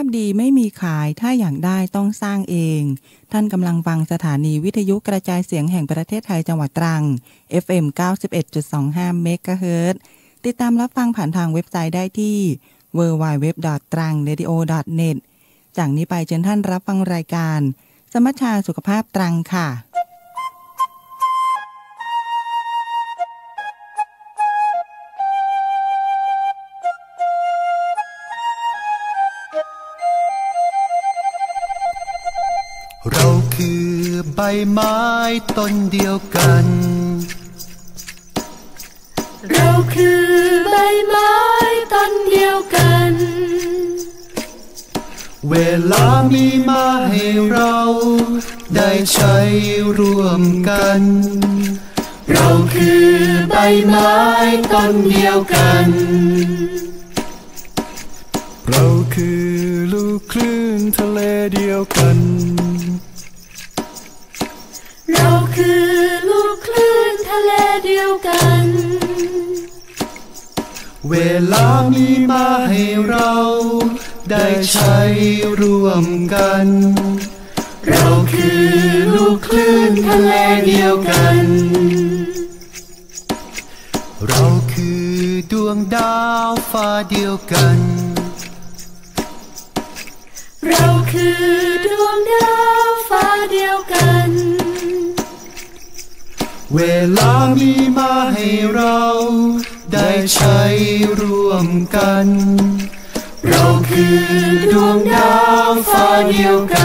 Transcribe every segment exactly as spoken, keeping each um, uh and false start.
ำดีไม่มีขายถ้าอยากได้ต้องสร้างเองท่านกำลังฟังสถานีวิทยุกระจายเสียงแห่งประเทศไทยจังหวัดตรัง เอฟ เอ็ม เก้าสิบเอ็ดจุดสองห้า เมกะเฮิรตซ์ ติดตามรับฟังผ่านทางเว็บไซต์ได้ที่ ดับเบิลยู ดับเบิลยู ดับเบิลยู ดอท ตรังเรดิโอ ดอท เน็ต จากนี้ไปเชิญท่านรับฟังรายการสมัชชาสุขภาพตรังค่ะเราคือใบไม้ต้นเดียวกันเราคือใบไม้ต้นเดียวกันเวลามีมาให้เราได้ใช้ร่วมกันเราคือใบไม้ต้นเดียวกันเราคือลูกคลื่นทะเลเดียวกันเราคือลูกคลื่นทะเลเดียวกันเวลามีมาให้เราได้ใช้ร่วมกันเราคือลูกคลื่นทะเลเดียวกันเราคือดวงดาวฟ้าเดียวกันเราคือดวงดาวฟ้าเดียวกันเวลามีมาให้เราได้ใช้ร่วมกันเราคือดวงดาวฟ้าเดียวกัน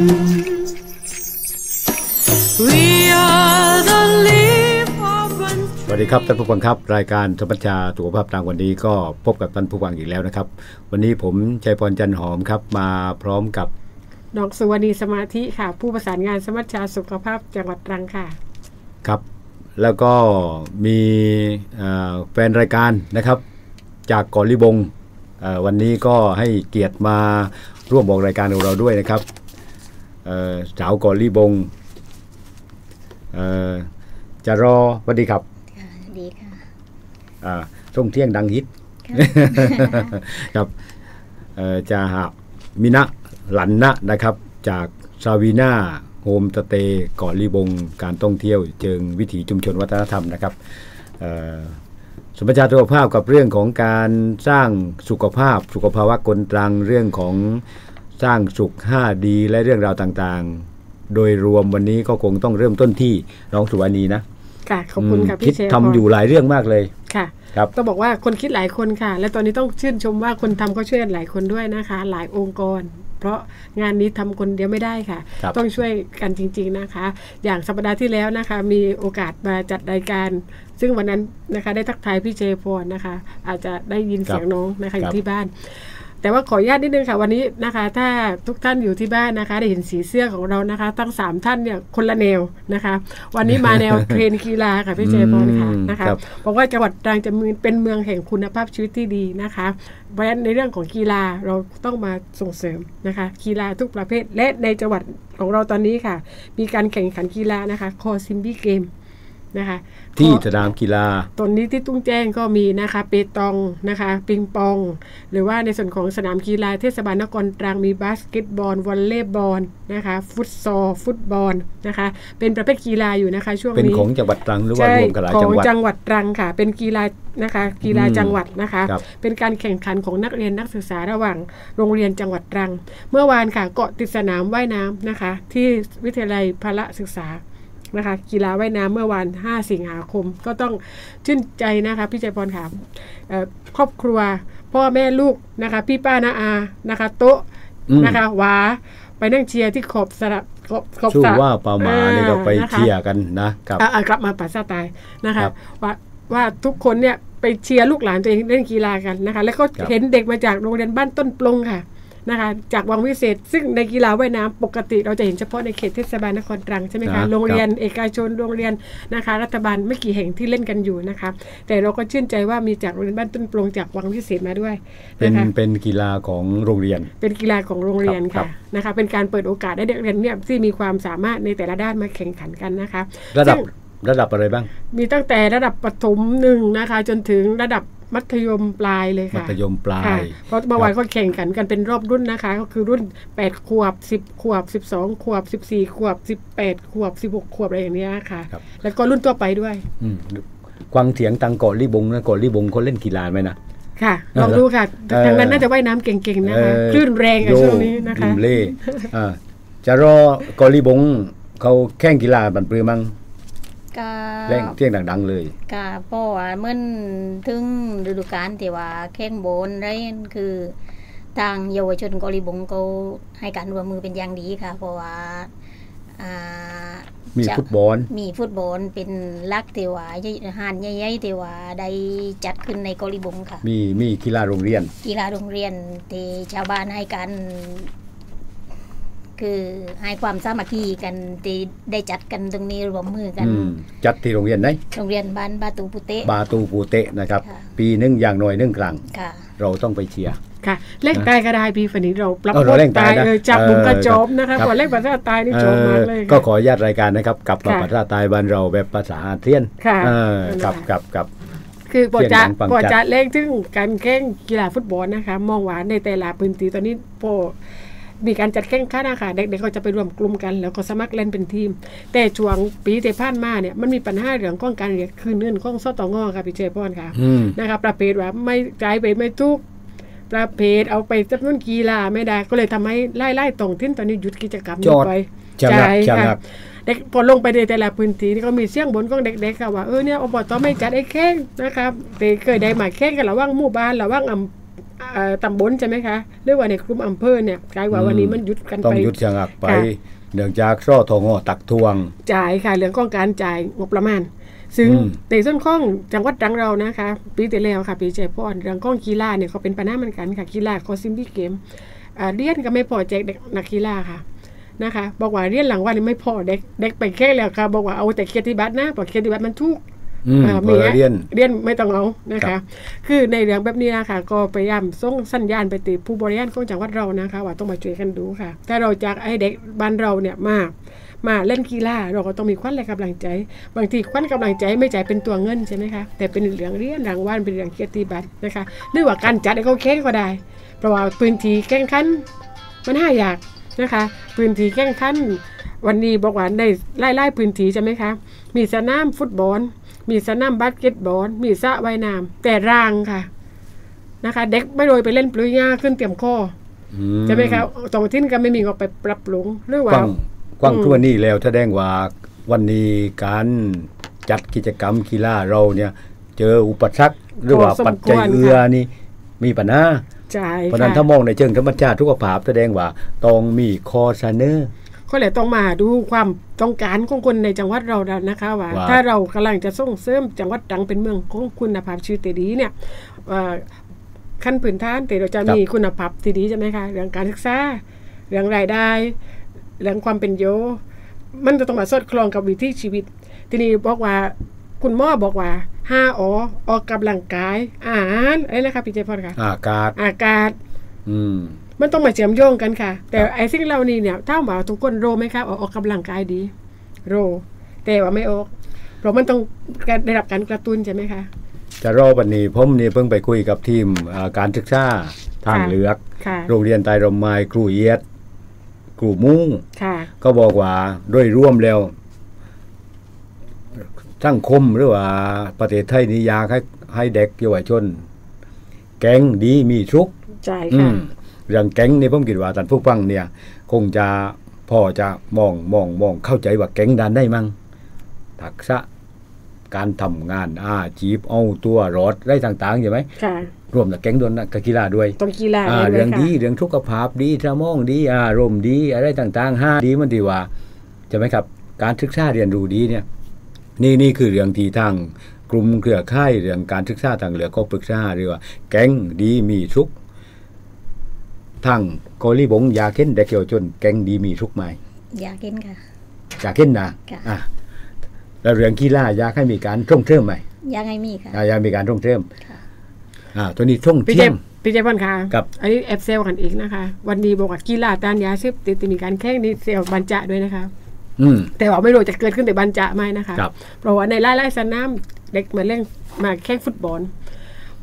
We are the leaf of one สวัสดีครับท่านผู้ฟังครับรายการสมัชชาสุขภาพตรังวันนี้ก็พบกับท่านผู้ฟังอีกแล้วนะครับวันนี้ผมชัยพรจันหอมครับมาพร้อมกับดอกสุวรรณีสมาธิค่ะผู้ประสานงานสมัชชาสุขภาพจังหวัดตรังค่ะครับแล้วก็มีแฟนรายการนะครับจากเกาะลิบงวันนี้ก็ให้เกียรติมาร่วมบอกรายการของเราด้วยนะครับสาวเกาะลิบงจะรอสวัสดีครับดีค่ะส่งเที่ยงดังฮิตครับจะหามินะหลันนะนะครับจากซาวีนาโฮมสเตย์เกาะลิบงการท่องเที่ยวเชิงวิถีชุมชนวัฒนธรรมนะครับสมัชชาสุขภาพกับเรื่องของการสร้างสุขภาพสุขภาวะคนตรังเรื่องของสร้างสุข ห้า ดีและเรื่องราวต่างๆโดยรวมวันนี้ก็คงต้องเริ่มต้นที่น้องสุวรรณีนะค่ะขอบคุณค่ะพี่เชฟคิดทำอยู่หลายเรื่องมากเลยค่ะครับต้องบอกว่าคนคิดหลายคนค่ะและตอนนี้ต้องชื่นชมว่าคนทำก็ช่วยหลายคนด้วยนะคะหลายองค์กรเพราะงานนี้ทำคนเดียวไม่ได้ค่ะต้องช่วยกันจริงๆนะคะอย่างสัปดาห์ที่แล้วนะคะมีโอกาสมาจัดรายการซึ่งวันนั้นนะคะได้ทักทายพี่เจพรนะคะอาจจะได้ยินเสียงน้องนะคะอยู่ที่บ้านแต่ว่าขออนุญาตนิดนึงค่ะวันนี้นะคะถ้าทุกท่านอยู่ที่บ้านนะคะได้เห็นสีเสื้อของเรานะคะทั้งสามท่านเนี่ยคนละแนวนะคะวันนี้มาแนวเทรนกีฬาค่ะพี่เจพรค่ะนะคะบอกว่าจังหวัดตรังจะเป็นเมืองแห่งคุณภาพชีวิตที่ดีนะคะเพราะฉะนั้นในเรื่องของกีฬาเราต้องมาส่งเสริมนะคะกีฬาทุกประเภทและในจังหวัดของเราตอนนี้ค่ะมีการแข่งขันกีฬานะคะคอซิมบี้เกมนะคะที่สนามกีฬาตอนนี้ที่ตุ้งแจ้งก็มีนะคะเปตองนะคะปิงปองหรือว่าในส่วนของสนามกีฬาเทศบาลนครตรังมีบาสเกตบอลวอลเลย์บอลนะคะฟุตซอลฟุตบอลนะคะเป็นประเภทกีฬาอยู่นะคะช่วงนี้เป็นของจังหวัดตรังหรือว่ารวมกันหลายจังหวัดของจังหวัดตรังค่ะเป็นกีฬานะคะกีฬาจังหวัดนะคะเป็นการแข่งขันของนักเรียนนักศึกษาระหว่างโรงเรียนจังหวัดตรังเมื่อวานค่ะเกาะติดสนามว่ายน้ำนะคะที่วิทยาลัยพละศึกษานะคะกีฬาว่ายน้ำเมื่อวันห้าสิงหาคมก็ต้องชื่นใจนะคะพี่ใจพรค่ะครอบครัวพ่อแม่ลูกนะคะพี่ป้าน้าอานะคะโต๊ะนะคะหวาไปนั่งเชียร์ที่ขอบสระขอบชื่อว่าปามาเนี่ยก็ไปเชียร์กันนะครับกลับมาปัสสาวะนะคะว่าว่าทุกคนเนี่ยไปเชียร์ลูกหลานตัวเองเล่นกีฬากันนะคะแล้วก็เห็นเด็กมาจากโรงเรียนบ้านต้นปลงค่ะนะคะจากวังวิเศษซึ่งในกีฬาว่ายน้ำปกติเราจะเห็นเฉพาะในเขตเทศบาลนครตรังใช่ไหมคะโรงเรียนเอกชนโรงเรียนนะคะรัฐบาลไม่กี่แห่งที่เล่นกันอยู่นะคะแต่เราก็ชื่นใจว่ามีจากโรงเรียนบ้านต้นปลงจากวังวิเศษมาด้วยเป็นเป็นกีฬาของโรงเรียนเป็นกีฬาของโรงเรียนค่ะนะคะเป็นการเปิดโอกาสให้เด็กเรียนเนี่ยที่มีความสามารถในแต่ละด้านมาแข่งขันกันนะคะระดับระดับอะไรบ้างมีตั้งแต่ระดับประถมหนึ่งนะคะจนถึงระดับมัธยมปลายเลยค่ะมัธยมปลายเพราะเมื่อวานก็แข่งกันกันเป็นรอบรุ่นนะคะก็คือรุ่นแปดขวบสิบขวบสิบสองขวบสิบสี่ขวบสิบแปดขวบสิบหกขวบอะไรอย่างเงี้ยค่ะแล้วก็รุ่นตัวไปด้วยกวางเถียงตังเกาะลิบงนะเกาะลิบงเขาเล่นกีฬาไหมนะค่ะลองดูค่ะทางนั้นน่าจะว่ายน้ำเก่งๆนะคะคลื่นแรงในช่วงนี้นะคะเล่จะรอเกาะลิบงเขาแข่งกีฬาบันปรือมั้งแรงเที่ยงดังๆเลยค่ะเพราะว่าเมื่อถึงฤดูกาลที่ว่าแข่งโบนไรคือทางเยาวชนเกาหลีบงเขาให้การร่วมมือเป็นอย่างดีค่ะเพราะว่ามีฟุตบอลมีฟุตบอลเป็นลักเทวาหานใหญ่ๆเทวาได้จัดขึ้นในเกาหลีบงค่ะมีมีกีฬาโรงเรียนกีฬาโรงเรียนที่ชาวบ้านให้การคือให้ความสามัคคีกันที่ได้จัดกันตรงนี้รวมมือกันจัดที่โรงเรียนไหนโรงเรียนบ้านบาตูปูเตะบาตูปูเตะนะครับปีนึงอย่างน้อยนึงครั้งเราต้องไปเชียร์ค่ะเล่นตายก็ได้ปีฝันนี้เราปรับตายเลยจับบุ้งกระจบนะคะพอเล่นภาษาตายนี่จบมากเลยก็ขออนุญาตรายการนะครับกับภาษาตายบ้านเราแบบภาษาอาเซียนกับกับกับคือปอจะปอจะเล่นถึงการแข่งกีฬาฟุตบอลนะคะมองว่าในแต่ละพื้นที่ตอนนี้พอมีการจัดแข่งขันนะคะเด็กๆเขาจะไปรวมกลุ่มกันแล้วก็สมัครเล่นเป็นทีมแต่ช่วงปีที่ผ่านมาเนี่ยมันมีปัญหาเรื่องของการเรียกคืนเงินของสตงค่ะพี่เจพรค่ะนะคะประเภทว่าไม่จ่ายไปไม่ทุกประเภทเอาไปจำนวนกีฬาไม่ได้ก็เลยทำให้ไล่ไล่ตรงทิ้นตอนนี้หยุดกิจกรรมนี้ไปใช่ค่ะเด็กพอลงไปในแต่ละพื้นที่นี่ก็มีเสียงบ่นของเด็กๆค่ะว่าเออเนี่ยอบตไม่จัดไอ้แข่งนะครับแต่เคยได้มาแข่งกันระหว่างหมู่บ้านระหว่างอำตำบลใช่ไหมคะหรือว่าในกลุ่มอำเภอเนี่ยกลายว่าวันนี้มันหยุดกันไปต้องหยุดชะงักไปเนื่องจากซ่อทงตักทวงจ่ายค่ะเรื่องของการจ่ายงบประมาณซึ่งในส่วนของจังหวัดตรังเรานะคะปีที่แล้วค่ะปีเจพรเรื่องของกีฬาเนี่ยเขาเป็นปัญหาเหมือนกันค่ะกีฬาคอซิมบี้เกมเรียนก็ไม่พอแจกเด็กนักกีฬาค่ะนะคะบอกว่าเรียนหลังวันนี้ไม่พอเด็กเด็กไปแค่แล้วค่ะบอกว่าเอาแต่เกียรติบัตรนะเพราะเกียรติบัตรมันทุกมีเรียนเรียนไม่ต้องเอานะคะคือในเรื่องแบบนี้นะคะก็พยายามส่งสัญญาณไปติดผู้บริหารของจังหวัดเรานะคะว่าต้องมาช่วยกันดูค่ะถ้าเราจากไอ้เด็กบ้านเราเนี่ยมามาเล่นกีฬาเราก็ต้องมีขวัญและกำลังใจบางทีขวัญกำลังใจไม่จ่ายเป็นตัวเงินใช่ไหมคะแต่เป็นเรื่องเรียนรางวัลเป็นเรื่องเกียรติบัตรนะคะหรือว่าการจัดให้เขาแข่งก็ได้เพราะว่าพื้นที่แข่งขันมันห้าอยากนะคะพื้นที่แข่งขันวันนี้บอกว่าในไล่ๆพื้นที่ใช่ไหมคะมีสนามฟุตบอลมีสนามบาสเกตบอลมีสระว่ายน้ำแต่รางค่ะนะคะเด็กไม่โดยไปเล่นปลุยหญ้าขึ้นเตรียมข้อใช่ไหมคะตรงที่ก็ไม่มีก็ไปปรับปรุงหรือว่ากว้างทั่วนี่แล้วแสดงว่าวันนี้การจัดกิจกรรมกีฬาเราเนี่ยเจออุปสรรคหรือว่าปัจจัยเอื้อนี่มีปัญหาเพราะนั้นถ้ามองในเชิงธรรมชาติทุกภาพแสดงว่าต้องมีคอเสนอก็เลยต้องมาดูความต้องการของคนในจังหวัดเราแล้วนะคะว่าถ้าเรากำลังจะส่งเสริมจังหวัดตรังเป็นเมืองของคุณภาพชีวิตที่ดีเนี่ยขั้นพื้นฐานแต่เราจะมีคุณภาพที่ดีใช่ไหมคะเรื่องการศึกษาเรื่องรายได้เรื่องความเป็นอยู่มันจะต้องมาสอดคล้องกับวิถีชีวิตทีนี้บอกว่าคุณหมอบอกว่าห้าอออกกำลังกายอาหารอะไรนะคะพี่เจพรค่ะอากาศอากาศอืมมันต้องมาเชื่อมโยงกันค่ะแต่ไอ้สิ่งเหล่านี้เนี่ยถ้าว่าทุกคนโรไหมคะออกกำลังกายดีโรแต่ว่าไม่ออกเพราะมันต้องได้รับการกระตุ้นใช่ไหมคะจะรอวันนี้ผมนี่เพิ่งไปคุยกับทีมการศึกษาทางเลือกโรงเรียนไตรรมไม้ครูเอียดครูมุ้งก็บอกว่าโดยร่วมแล้วสังคมหรือว่าประเทศไทยนี่อยากให้ให้เด็กเยาวชนแก๊งดีมีชุกใช่ค่ะเรื่องแก๊งนี่ผมคิดว่าท่านผู้ฟังเนี่ยคงจะพอจะมองมองมองเข้าใจว่าแก๊งดันได้มั้งทักษะการทำงานอาชีพเอาตัวรอดได้ต่างๆใช่ไหมค่ะรวมกับแก๊งด้วยนะกับกีฬาด้วยต้องกีฬาเรื่องดีเรื่องสุขภาพดีสมองดีอารมณ์ดีอะไรต่างๆห้าดีมันดีว่าใช่ไหมครับการศึกษาเรียนรู้ดีเนี่ยนี่นี่คือเรื่องที่ทางกลุ่มเครือข่ายเรื่องการศึกษาทางเหลือก็ปรึกษาหรือว่าแก๊งดีมีสุขทางเกาหลีบงอยากเห็นเด็กเยาวชนแก๊งดีมีสุขไหมอยากเห็นค่ะอยากเห็นนะอ่ะแล้วเรื่องกีฬาอยากให้มีการท่องเที่ยวไหมอยากให้มีค่ะอยากมีการท่องเที่ยวอ่าตัวนี้ท่องเที่ยวพี่เจพันค่ะอันนี้แอบเซลกันอีกนะคะวันนี้บอกว่ากีฬาต้านยาเสพติดมีการแข่งนี่เซลบัญจะด้วยนะคะแต่ว่าไม่รู้จะเกิดขึ้นแต่บัญจะไหมนะคะเพราะว่าในไล่ไล่สนามเด็กมาเล่นมาแข่งฟุตบอล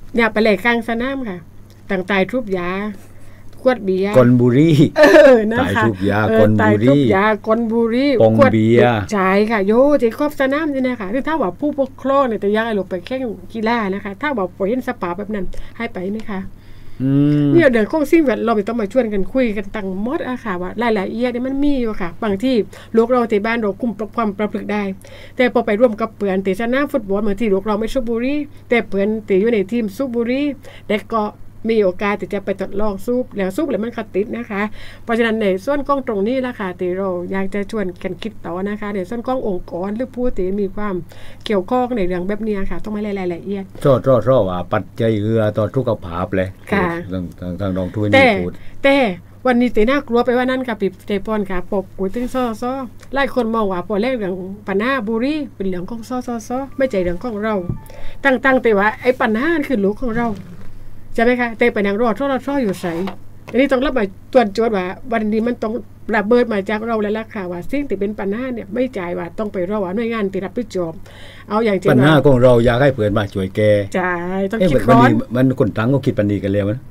อย่าไปเลยกลางสนามค่ะต่างตายทุบยาขวดเบียร์กลบุรีเออนะคะตายทุบยากลบุรีทุบยากลบุรีปองเบียร์ใช่ค่ะโยที่ครอบสนามนี่นะคะคือถ้าว่าผู้ปกครองเนี่ยแต่ยังไงลงไปแข่งกีฬานะคะถ้าว่าปล่อยเห็นสปาแบบนั้นให้ไปไหมคะเนี่ยเดี๋ยวคงสิ่งแวดล้อมต้องมาชวนกันคุยกันตั้งมดอะค่ะว่ารายละเอียดเนี่ยมันมีอยู่ค่ะบางที่ลูกเราที่บ้านเราคุมความประพฤติได้แต่พอไปร่วมกับเปื่อนตีสนามฟุตบอลเหมือนที่ลูกเราไม่สูบบุหรี่แต่เปื่อนตีอยู่ในทีมสูบบุหรี่แต่ก็มีโอกาสที่จะไปทดลองสูบแล้วสูบแล้วมันขัดติดนะคะเพราะฉะนั้นในส่วนกล้องตรงนี้ละค่ะที่เราอยากจะชวนกันคิดต่อนะคะในส่วนกล้ององค์กรหรือผู้ที่มีความเกี่ยวข้องในเรื่องแบบนี้ค่ะต้องมารายละเอียดรอดรอดรอดว่าปัจจัยเรือต่อทุกขภาพเลยทางทางทางรองทุนนี่พูดแต่วันนี้ตีน่ากลัวไปว่านั่นค่ะปีเจปอนค่ะปกกุยตึงซ้อซ้อหลายคนมองว่าพอแรกเรื่องปัญหาบุรีเป็นเรื่องของซ้อซ้อซ้อไม่ใช่เรื่องของเราตั้งๆแต่ว่าไอ้ปัญหาคือลูกของเราใช่ไหมคะแต่ไปนางรอดรอดรอดอยู่ใส่อันนี้ต้องรับมาตรวจโจทย์ว่าวันนี้มันต้องระเบิดมาจากเราแล้วล่ะค่ะว่าสิ่งที่เป็นปัญหาเนี่ยไม่จ่ายว่าต้องไปรอว่าหน่วยงานที่รับผิดชอบเอาอย่างเช่นปัญหาของเราอยากให้เพื่อนมาช่วยแกจ่ายต้องคิดร้อนมันคนตั้งก็คิดปันนี้กันแล้วนะ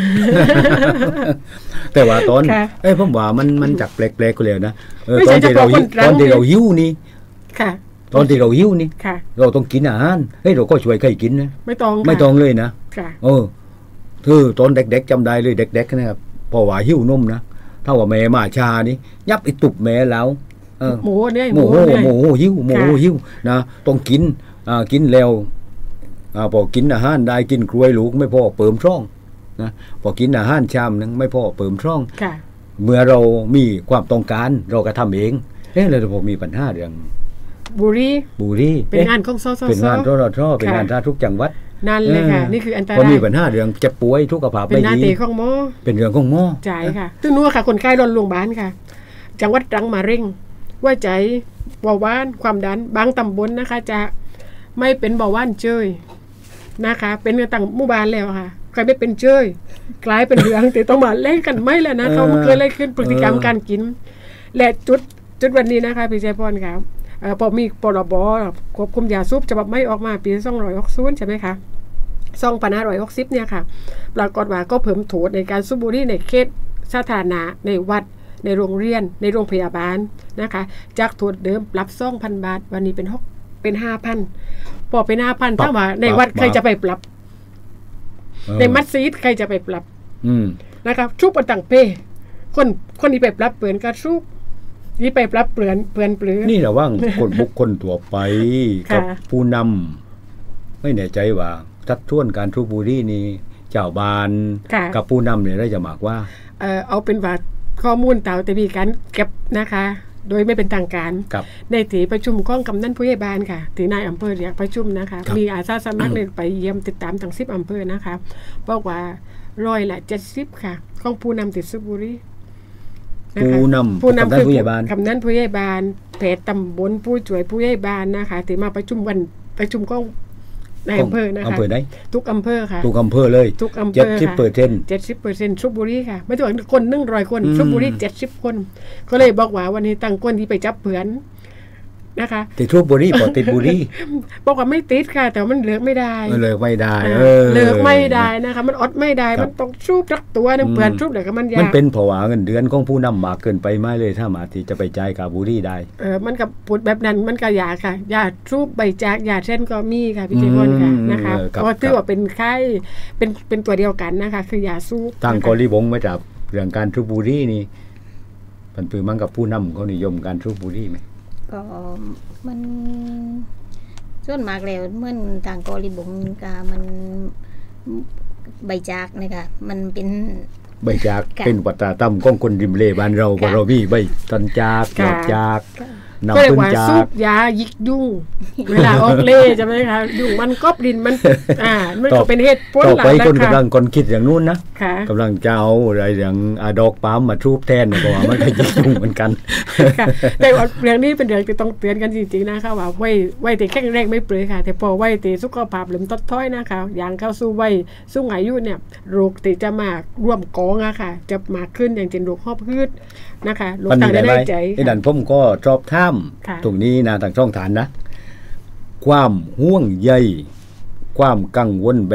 แต่ว่าตอนเอ้ผมว่ามันมันจักแปลกๆกันแล้วนะตอนที่เราตอนที่เราหิวนี่ค่ะตอนที่เราหิวนี่เราต้องกินอาหารเฮ้ยเราก็ช่วยใครกินนะไม่ต้องไม่ต้องเลยนะเออคือตอนเด็กๆจำได้เลยเด็กๆนะครับพอว่าหิวนมนะถ้าว่าแม่มาชานี่ยับไอ้ตุบแม่แล้วหมูเนี่ยหมูหมูหิวหมูหิวนะต้องกินอ่ากินแล้วอ่าพอกินอาหารได้กินกล้วยลูกไม่พอเปิ่มท้องนะพอกินอาหารชามนึงไม่พอเปิ่มท้องเมื่อเรามีความต้องการเราก็ทำเองเอ๊ะเราพอมีปัญหาเรื่องบุรีบุรีเป็นงานของซอๆเป็นงานทอทอเป็นงานท่าทุกจังหวัดนั่นเลยค่ะนี่คืออันตรายพอมีปัญหาเรื่องจะป่วยทุกขภาพไม่ดีเป็นหน้าที่ของหมอเป็นเรื่องของหมอใช่ค่ะซึ่งนู้นค่ะคนไข้รอนโรงพยาบาลค่ะจังหวัดตรังมาเร่งว่าใจเบาหวานความดันบางตำบลนะคะจะไม่เป็นเบาหวานเจยนะคะเป็นกันต่างหมู่บ้านแล้วค่ะใครไม่เป็นเจยกลายเป็นเรื่องแต่ต้องมาเล่นกันไม่แล้วนะเขาเคยเล่นขึ้นพฤติกรรมการกินและจุดจุดวันนี้นะคะพี่ชัยพรครับพอมีพรบควบคุมยาสูบฉบับไม่ออกมาปีสองร้อยหกสิบใช่ไหมคะสองพันห้าร้อยหกสิบเนี่ยค่ะปรากฏว่าก็เพิ่มโทษในการสูบบุหรี่ในเขตสาธารณะในวัดในโรงเรียนในโรงพยาบาลนะคะจากโทษเดิมปรับ สองพัน บาทวันนี้เป็นหกเป็น ห้าพัน พอเป็น ห้าพัน ถ้าว่าในวัดใครจะไปปรับในมัสยิดใครจะไปปรับนะคะชุบอันต่างเป้คนคนที่ไปปรับเปลี่ยนก็ชุบนี่ไปปรับเปลี่ยนเปลี่ยนเปลี่ยนนี่ระว่างคนบุคคลทั่วไปกับผู้นำไม่แน่ใจว่าทัดท้วนการสูบบุหรี่นี่เจ้าบ้านกับผู้นำเนี่ยได้จะหมากว่าเออเอาเป็นว่าข้อมูลเต่าแต่มีการเก็บนะคะโดยไม่เป็นทางการในที่ประชุมของกำนันผู้ใหญ่บ้านค่ะที่นายอำเภอเรียกประชุมนะคะมีอาสาสมัครเลยไปเยี่ยมติดตามทั้งสิบอำเภอนะคะบอกว่าร้อยละเจ็ดสิบค่ะของผู้นำติดสูบบุหรี่ผู้นำผู้นำคือกำนันผู้ใหญ่บ้านแพทย์ตำบลผู้ช่วยผู้ใหญ่บ้านนะคะที่มาประชุมวันประชุมก็ในอำเภอนะคะอำเภอไหนทุกอำเภอค่ะทุกอำเภอเลยทุกอำเภอเจ็ดสิบเปอร์เซ็นต์เจ็ดสิบเปอร์เซ็นต์สูบบุหรี่ค่ะไม่ถึงคนหนึ่งร้อยคนสูบบุหรี่เจ็ดสิบคนก็เลยบอกว่าวันนี้ตั้งคนที่ไปจับเผือนนะคะติดสูบบุหรี่ปอติดบุหรี่บอกว่าไม่ติดค่ะแต่มันเลิกไม่ได้เลิกไม่ได้เลิกไม่ได้นะคะมันอดไม่ได้มันต้องสูบรักตัวนึงเผือนสูบเดี๋ยวก็มันยากมันเป็นผวาเงินเดือนของผู้นำมากเกินไปไม่เลยถ้ามาที่จะไปจ่ายกับบุหรี่ได้เออมันกับพูดแบบนั้นมันก็ยาค่ะยาสูบใบจากยาเช่นก็มีค่ะพี่เจพลค่ะนะคะก็ถือว่าเป็นไข้เป็นเป็นตัวเดียวกันนะคะคือยาสูบทางกอลีบงไม่จับเรื่องการสูบบุหรี่นี่มันปืนมันกับผู้นำเขานิยมการสูบบุหรี่ไหมก็มันส่วนมากแล้วเหมือนทางกอลีบงกามันใบจากนะคะมันเป็นใบจากเป็นวัฒนธรรมของคนริมเลบ้านเราก็เรามีใบต้นจากดอกจากน้ำพึ่งจากสูบยายิกยุ่งเวลาออกเล่ใช่ไหมคะยุ่งมันก๊อบดินมันอ่ามันก็เป็นเหตุผลต่อไปคนกำลังคนคิดอย่างนู้นนะกำลังจะเอาอะไรอย่างดอกปาล์มมาทูบแทนก็ว่ามันก็ยิกยุ่งเหมือนกันแต่เรื่องนี้เป็นเรื่องที่ต้องเตือนกันจริงๆนะคะว่าไว้ไว้แต่แข็งแรงไม่เปลือยค่ะแต่พอไว้แต่สุขภาพเริ่มต้นท้อยนะคะอย่างเข้าสู่ไว้สูงอายุเนี่ยโรคที่จะมาร่วมกองอะค่ะจะมาขึ้นอย่างเช่นโรคหอบหืดนะคะโรคทางเดินหายใจไอ้ดันผมก็ชอบท่ามตรงนี้นะทางช่องฐานนะความห่วงใยความกังวลแบบ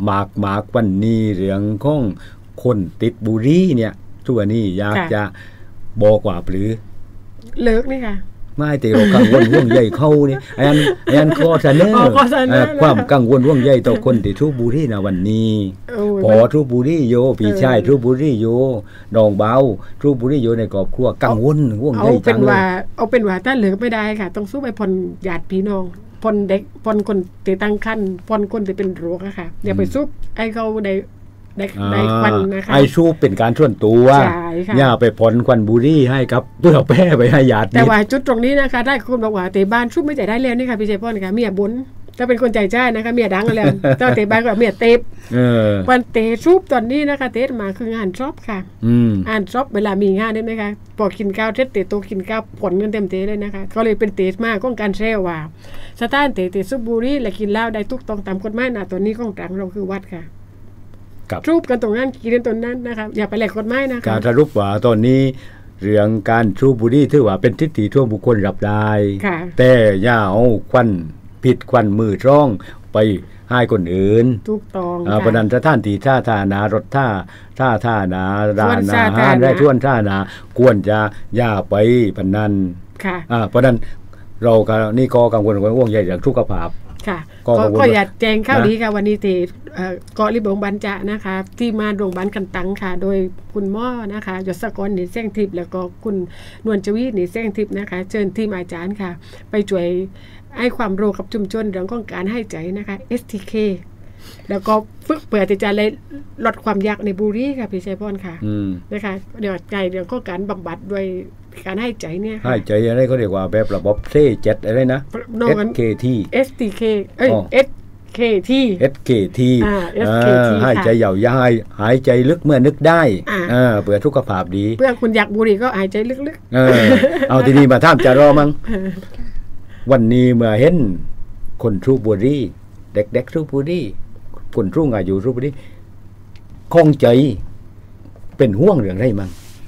หมากหมากวันนี้เรื่องของคนติดบุหรี่เนี่ยทั่วนี้อยากจะบอกว่าหรือเลิกนี่ค่ะไม่แต่เรากังวลห่วงใยเขานี่ไอ้อันไอ้อันข้อเสนอความกังวลห่วงใยต่อคนที่ทุบบุหรี่นะวันนี้พอทุบบุหรี่โยพี่ชายทุบบุหรี่โยน้องเบาทุบบุหรี่โยในครอบครัวกังวลห่วงใยจังเลยเอาเป็นว่าถ้าเลิกไม่ได้ค่ะต้องสู้ไปผ่อนญาติพี่น้องผ่อนเด็กผ่อนคนที่ตั้งครรภ์ผ่อนคนที่เป็นโรคอะค่ะอย่าไปซุบไอ้เขาได้ได้ได้ควันนะคะไอชูเป็นการส่วนตัวอย่าไปผ่อนควันบุหรี่ให้ครับเพื่อแพร่ไปให้ญาติแต่ว่าจุดตรงนี้นะคะได้คุณบอกว่าเตะบ้านชุบไม่ใจได้แล้วนี่ค่ะพี่ชัยพรค่ะเมียบุญถ้าเป็นคนใจใจนะคะเมียดังแล้วถ้าเตะบ้านก็เมียเตะวันเตะชุบตอนนี้นะคะเตะมาคืองานช็อปค่ะอ่านช็อปเวลามีงานได้ไหมคะพอกินข้าวเท็ดเตะโตกินข้าวผลกันเต็มเตะเลยนะคะก็เลยเป็นเตะมากของการแช่ว่าสถานเตะเตะซุบบุหรี่และกินเหล้าได้ทุกต้องตามกฎหมายนะตอนนี้ของกลางเราคือวัดค่ะรูปกันตรงนั้นกินกันตรงนั้นนะครับอย่าไปแหลกกฎหมายนะคะการสรุปว่าตอนนี้เรื่องการสูบบุหรี่ถือว่าเป็นทิฏฐิทั่วบุคคลรับได้แต่อย่าเอาควันผิดควันมือร่องไปให้คนอื่นถูกต้องเพราะนั้นถ้าท่านตีท่าท่านารถท่าท่าท่านาร้านอาหารได้ชวนท่านาควรจะอย่าไปพนันเพราะนั้นเราก็นี่ก็กังวลว่าห่วงใยอย่างสุขภาพค่ะก็อยากแจ้งข้าวดีค่ะวันนี้ที่เกาะริบงบันจะนะคะที่มาโรงพยาบาลกันตังค่ะโดยคุณหมอนะคะยศกรหนีแซงทิพย์แล้วก็คุณนวลจวีหนีแซงทิพย์นะคะเชิญทีมอาจารย์ค่ะไปช่วยให้ความรู้กับชุมชนเรื่องของการให้ใจนะคะ เอส ที เค แล้วก็ฝึกเพื่อที่จะลดความยากในบุหรี่ค่ะพี่ชัยพรค่ะนะคะเดี๋ยวใจเรื่องของการบำบัดด้วยการให้ใจเนี่ยให้ใจอะไรเขาเรียกว่าแบบระบบเซเจ็ดอะไรนะ เอส เค ทีเอส ที เค เอ้ย เอส เค ทีเอส เค ที ให้ใจยาวๆให้หายใจลึกเมื่อนึกได้เพื่อสุขภาพดีเพื่อคุณอยากบุหรี่ก็หายใจลึกๆเออเอาทีนี้มาถามจะรอมั้งวันนี้เมื่อเห็นคนสูบบุหรี่เด็กๆสูบบุหรี่คนรุ่งอายุสูบบุหรี่คงใจเป็นห่วงเรื่องไรมั้ง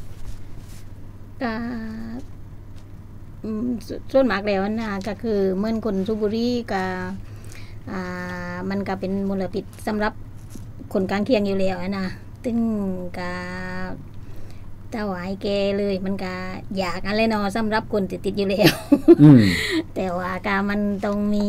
ส่วนมากแล้วนะก็คือเมื่อคนสูบบุหรี่ก็มันก็เป็นมลพิษสำหรับคนกลางเคียงอยู่แล้วนะตึงก็ถ้าหวายแกเลยมันก็อยากอะไรเนาะสำหรับคนติดติดอยู่แล้วแต่ว่าการมันต้องมี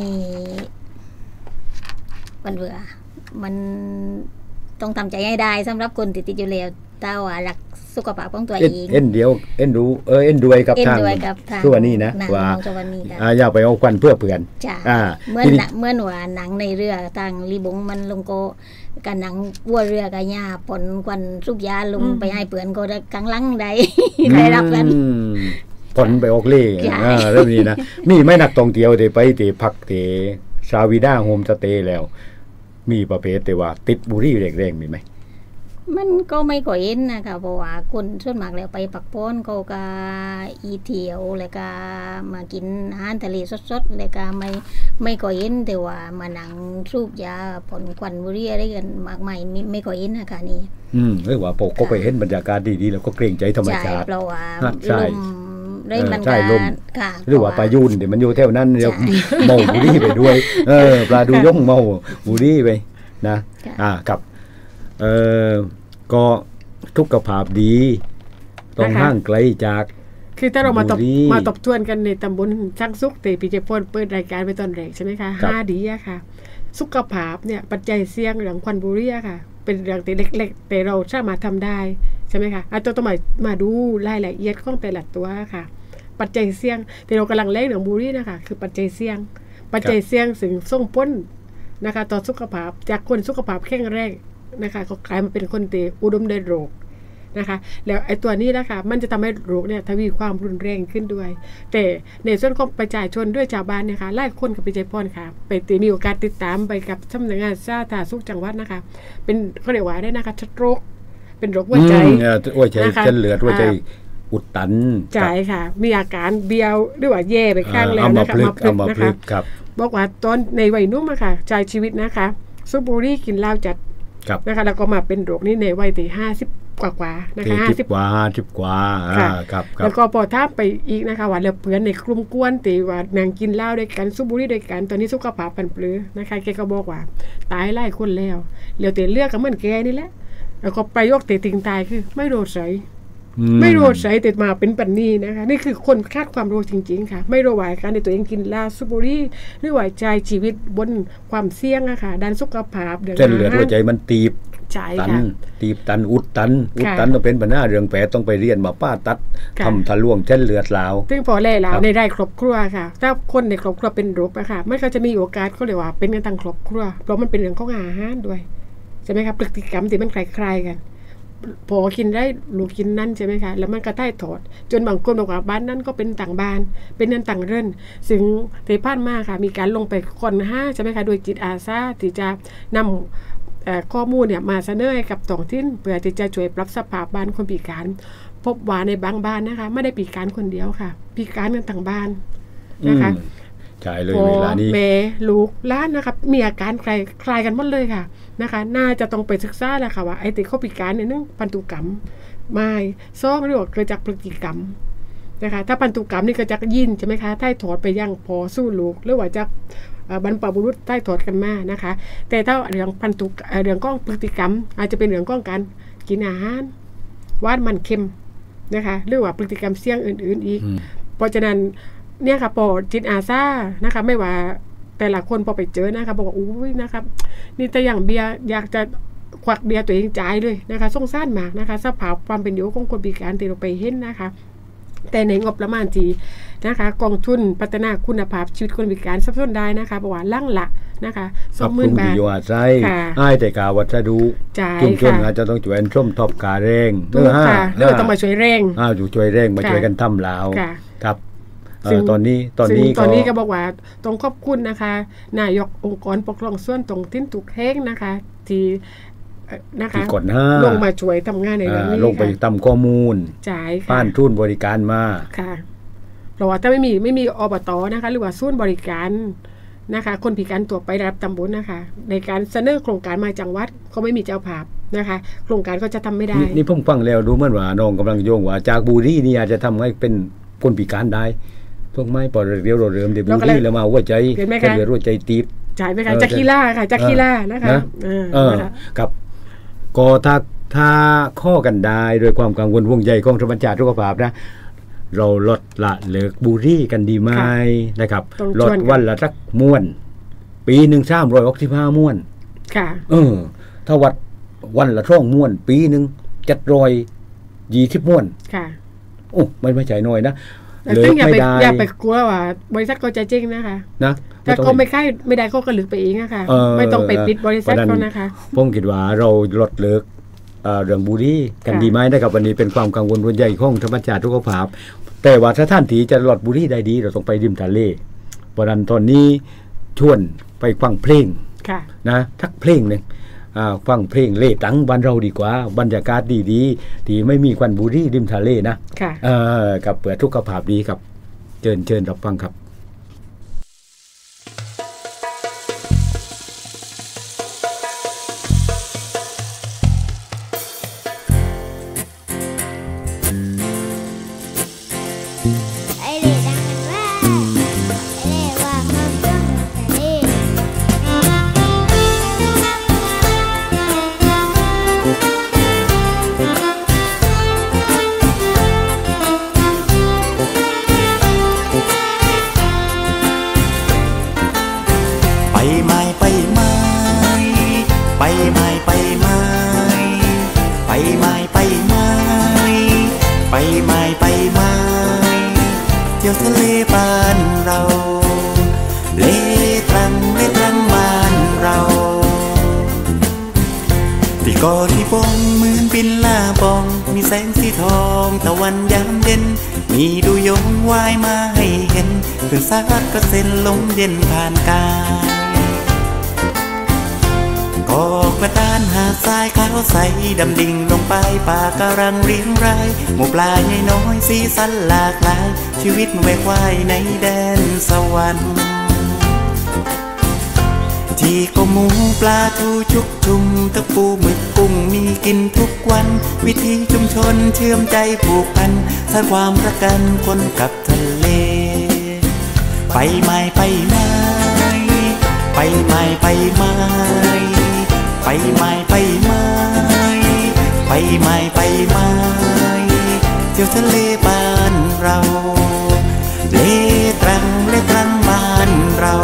มันเบื่อมันต้องทำใจให้ได้สำหรับคนติดติดอยู่แล้วถ้าว่ารักสุขภาพของตัวเองเอ็นเดียวเอ็นดูเออเอ็นด้วยกับทางทั่วนี้นะว่าอย่าไปเอาควันเพื่อเพื่อนเมื่อเมื่อหนัวหนังในเรือทางรีบงมันลงโกกันหนังวัวเรือกันยาผลควันสุกยาลงไปให้เพื่อนก็ได้กังลังได้ได้รับกันผลไปออกเล่เรื่องนี้นะมีไม่หนักตรงเดียวเตะไปเตะพักเตะชาวีด้าโฮมสเตย์แล้วมีประเภทแต่ว่าติดบุหรี่แรงๆมีไหมมันก็ไม่ก่อยเห็นนะคะเพราะว่าคนส่วนมากแล้วไปปักป้อนเขาก็อีเที่ยวแล้วก็มากินอาหารทะเลสดๆแล้วก็ไม่ไม่ก่อยเห็นแต่ว่ามานั่งสูบยาผ่อนควันบุหรี่อะไรกันมากมายไม่ไม่ก่อยเห็นนะคะนี่อืมเรียกว่าพอก็ไปเห็นบรรยากาศดีๆแล้วก็เกรงใจธรรมชาติเพราะว่าลมได้มันใช่ลมหรือว่าปลายุนเดี๋ยวมันอยู่แถวนั้นเดี๋ยวเมาบุหรี่ไปด้วยเออปลาดูย่องเมาบุหรี่ไปนะอ่ากับเออก็สุขภาพดีต้องห่างไกลจากคือถ้าเรามาตบมาตบทวนกันในตำบลช่างสุขเตพี่เจพลเปิดรายการไปตอนแรกใช่ไหมคะห้าดีอะค่ะสุขภาพเนี่ยปัจจัยเสี่ยงเรื่องควันบุหรี่ค่ะเป็นเรื่องแต่เล็กๆแต่เราสามารถทำได้ใช่ไหมคะอาจจะต้องมามาดูรายละเอียดของแต่ละตัวค่ะปัจจัยเสี่ยงแต่เรากำลังเล่นเรื่องบุหรี่นะคะคือปัจจัยเสี่ยงปัจจัยเสี่ยงสิ่งส่งผลนะคะต่อสุขภาพจากคนสุขภาพแข็งแรงนะคะก็กลายมาเป็นคนเตอุดมด้วยโรคนะคะแล้วไอ้ตัวนี้นะคะมันจะทำให้โรคเนี่ยทวีความรุนแรงขึ้นด้วยแต่ในส่วนของประชาชนด้วยชาวบ้านนะคะหลายคนกับพี่ใจพรค่ะไปตีมีโอกาสติดตามไปกับสำนักงานสาธารณสุขจังหวัดนะคะเป็นเขาเรียกว่าได้นะคะชัดโรคเป็นโรคหัวใจหัวใจเส้นเลือดหัวใจอุดตันใช่ค่ะมีอาการเบียวหรือว่าแย่ไปข้างแล้วนะคะมาพลึกนะคะบอกว่าตอนในวัยนุ่มอะค่ะใจชีวิตนะคะสูบบุหรี่กินเหล้าจัดนะคะแล้วก็มาเป็นโรคนี้ในวัยที่ห้าสิบกว่าๆนะคะห้าสิบกว่าห้าสิบกว่าครับแล้วก็พอถ้าไปอีกนะคะว่าแล้วเพื่อนในกลุ่มกวนตีว่านั่งกินเหล้าด้วยกันสูบบุหรี่ด้วยกันตอนนี้สุขภาพผันเปลือนะคะแกก็บอกว่าตายหลายคนแล้วเหลียวเตะเลือกก็เหมือนแกนี่แหละแล้วก็ประโยคเตะติงตายคือไม่โรดใสไม่โรดใสเตะมาเป็นปันนี้นะคะนี่คือคนคาดความรู้จริงๆค่ะไม่รู้ว่าการในตัวเองกินเหล้าสูบบุหรี่หรือว่าใจชีวิตบนความเสี่ยงอะค่ะด้านสุขภาพเส้นเลือดหัวใจมันตีบตันตีบตันอุดตันอุดตันต้องเป็นปัญหาเรื่องแผลต้องไปเรียนมาป้าตัดทำทะลวงเส้นเลือดลาวซึ่งพอแล่ลาวในได้ครอบครัวค่ะถ้าคนในครอบครัวเป็นโรคอะค่ะมันก็จะมีโอกาสเขาเรียกว่าเป็นกันต่างครอบครัวเพราะมันเป็นเรื่องของอาหารด้วยใช่ไหมครับพฤติกรรมที่มันคล้ายๆกันพอกินได้ลูกกินนั่นใช่ไหมคะแล้วมันก็ใต้ถอดจนบางคนบอกว่าบ้านนั้นก็เป็นต่างบ้านเป็นนั่นต่างเรื่นซึ่งในผ่านมาค่ะมีการลงไปคนห้าใช่ไหมคะโดยจิตอาสาที่จะนำข้อมูลเนี่ยมาเสนอให้กับท้องถิ่นเพื่อที่จะช่วยปรับสภาพบ้านคนพิการพบว่าในบางบ้านนะคะไม่ได้พิการคนเดียวค่ะพิการกันต่างบ้านนะคะใช่เลยเวลานี้แม่ลูกล้านนะคะมีอาการคล้ายคล้ายกันหมดเลยค่ะนะคะน่าจะต้องไปศึกษาแหละค่ะว่าไอ้ติดข้อพิการเนี่ยนึงพันธุกรรมไม่ซ่องหรือว่าเกิดจากพฤติกรรมนะคะถ้าพันธุกรรมนี่เกิดจากยีนใช่ไหมคะใต้ถอดไปยังพอสู้ลูกหรือว่าจากบรรพบุรุษใต้ถอดกันมานะคะแต่ถ้าเรื่องพันธุเรื่องก้องพฤติกรรมอาจจะเป็นเรื่องก้องการกินอาหารหวานมันเค็มนะคะหรือว่าพฤติกรรมเสี่ยงอื่นๆอีกเพราะฉะนั้นเนี่ยค่ะพอจิตอาสานะคะไม่ว่าแต่ละคนพอไปเจอนะคะบอกว่าอุ้ยนะครับนี่แต่อย่างเบียร์อยากจะควักเบียร์ตัวเองจ่ายเลยนะคะสงสารมากนะคะสภาพความเป็นอยู่ของคนพิการที่เราไปเห็นนะคะแต่ในงบประมาณจีนะคะกองทุนพัฒนาคุณภาพชีวิตคนพิการสับสนได้นะคะบอกว่าลั่งละนะคะสองหมื่นบาทค่ะให้แต่กาวัสดุชุมชนอาจจะต้องช่วยช่วมทบกาแรงเออค่ะเรื่องต้องมาช่วยแรงอ้าวอยู่ช่วยแรงมาช่วยกันทำลาวครับตอนนี้ตอนนี้ตอนนี้ก็บอกว่าต้องขอบคุณนะคะนายกองค์กรปกครองส่วนตรงทิ้นถูกแห้งนะคะที่นะคะลงมาช่วยทำงานในเรื่องนี้ลงไปทำข้อมูลจ่ายบ้านทุนบริการมาค่ะเพราะว่าถ้าไม่มีไม่มีอบตนะคะหรือว่าส่วนบริการนะคะคนพิการตัวไปรับตำบลนะคะในการเสนอโครงการมาจังหวัดก็ไม่มีเจ้าภาพนะคะโครงการก็จะทำไม่ได้นี่ผมฟังแล้วดูเหมือนว่าน้องกำลังโยงว่าจากบุรีนี่อาจจะทำให้เป็นคนพิการได้พวกไม้ปอดเรียวเริ่มเดี๋ยวบุรีแล้วมาหัวใจแค่เหลือหัวใจตีบใช่ไหมคะจักรีล่าค่ะจักรีล่านะคะเออกับก็ถ้าถ้าข้อกันได้โดยความกังวลห่วงใยของธรรมชาติสุขภาพนะเราลดละเลิกบุหรี่กันดีไหมนะครับลดวันละสักม้วนปีหนึ่งสามร้อยหกสิบห้าม้วนค่ะเออถ้าวัดวันละช่องม้วนปีหนึ่งเจ็ดร้อยยี่สิบม้วนค่ะโอ้ไม่ไม่ใจน้อยนะเลิกไม่ได้อย่าไปกลัวว่าบริษัทก็จะจริงนะคะนะถ้าเขาไม่ค่ายไม่ได้เขาก็หลึกไปเองนะคะไม่ต้องไปปิดบริษัทเขานะคะผมคิดว่าเราลดเลิกเรื่องบุหรี่กันดีไหมนะครับวันนี้เป็นความกังวลใหญ่ของธรรมชาติสุขภาพแต่ว่าถ้าท่านที่จะลดบุหรี่ได้ดีเราต้องไปริมทะเลเพราะนั้นตอนนี้ชวนไปฟังเพลงนะทักเพลงหนึ่งฟังเพลงเล่ตังบ้านเราดีกว่าบรรยากาศดีๆที่ไม่มีควันบุหรี่ริมทะเลนะกับเปิดทุกขภาพดีครับเชิญเชิญรับฟังครับก็ที่ปงเหมือนปินลาปองมีแสงสีทองตะวันยามเย็นมีดูยงวายมาให้เห็นคืนสาดกระเซ็นลมเย็นผ่านกายก็กระดานหาดทรายขาวใสดำดิ่งลงไปป่ากระรังเรียงรายหมู่ปลาใหญ่น้อยสีสันหลากหลายชีวิตแหวกว่ายในแดนสวรรค์จีก็หมูปลาทูชุกชุมตะปูหมึกกุ้งมีกินทุกวันวิถีชุมชนเชื่อมใจผูกพันสร้างความรักกันคนกับทะเลไปไม่ไปไม่ไปไม่ไปไม่ไปไม่ไปไม่ไปไม่ไปไม่เที่ยวทะเลบ้านเราเลตรังเลตรังบ้านเรา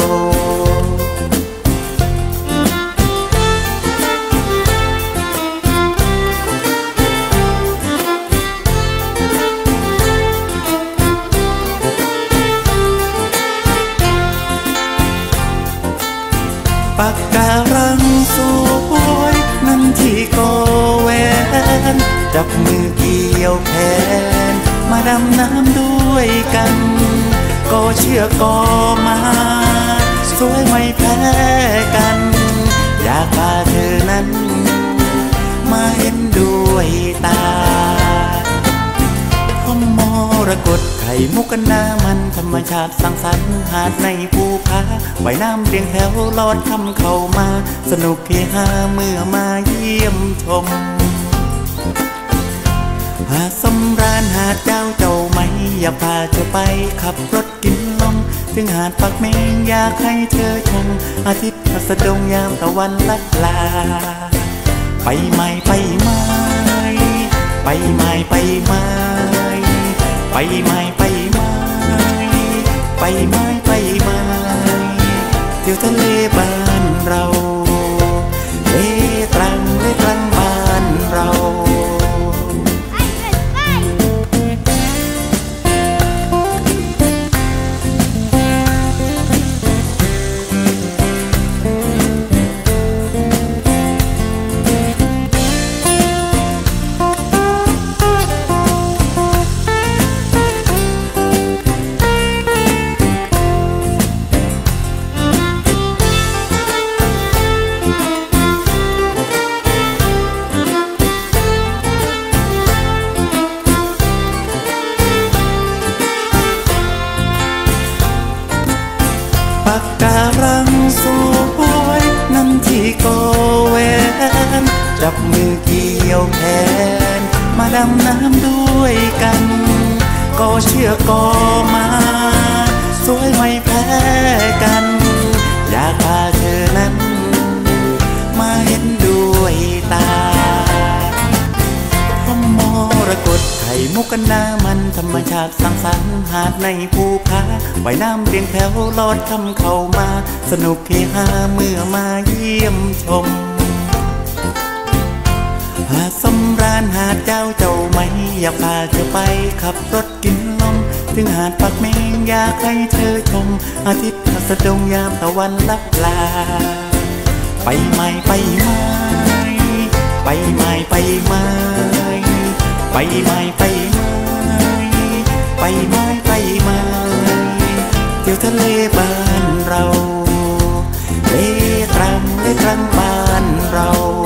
ปากการังสวยนั่นที่โกแวนจับมือเกี่ยวแขนมาดำน้ำด้วยกันก็เชื่อก็มาสวยไม่แพ้กันอยากพาเธอนั้นมาเห็นด้วยตาพมรกตไข่มุกกันน้ำมันธรรมชาติสร้างสรรค์หาดในภูผาว่ายน้ำเรียงแถวลอดทำเข้ามาสนุกเฮฮาเมื่อมาเยี่ยมชมหาดสำราญหาดเจ้าเจ้าไหมอย่าพาเธอไปขับรถกินลมถึงหาดปักเมงอยากให้เธอชมอาทิตย์พัสดงยามตะวันลับลาไปไม่ไปไม่ไปไม่ไปไม่ไปไม่ไปไม่ไปไม่ไปไม่เที่ยวทะเลบ้านเราเลตรังเลตรังบ้านเราปากการังสวยนั่นที่โกแวนจับมือเกี่ยวแขนมาดำน้ำด้วยกันก็เชื่อก็มาสวยไม่แพ้กันอยากพาเธอนั้นมาเห็นด้วยตาพมรกตไข่มุกกันน้ำมันธรรมชาติสร้างสรรค์หาดในภูผาว่ายน้ำเรียงแถวลอดทำเข้ามาสนุกเฮฮาเมื่อมาเยี่ยมชมหาดสำราญหาดเจ้าเจ้าไหมอยากพาเธอไปขับรถกินลมถึงหาดปักเมงอยากให้เธอชมอาทิตย์พัสดงยามตะวันลับลาไปไม่ไปไม่ไปไม่ไปไม่ไปไม่ไปไม่ไปไม่ไปไม่เที่ยวทะเลบ้านเราเลตรังเลตรังบ้านเรา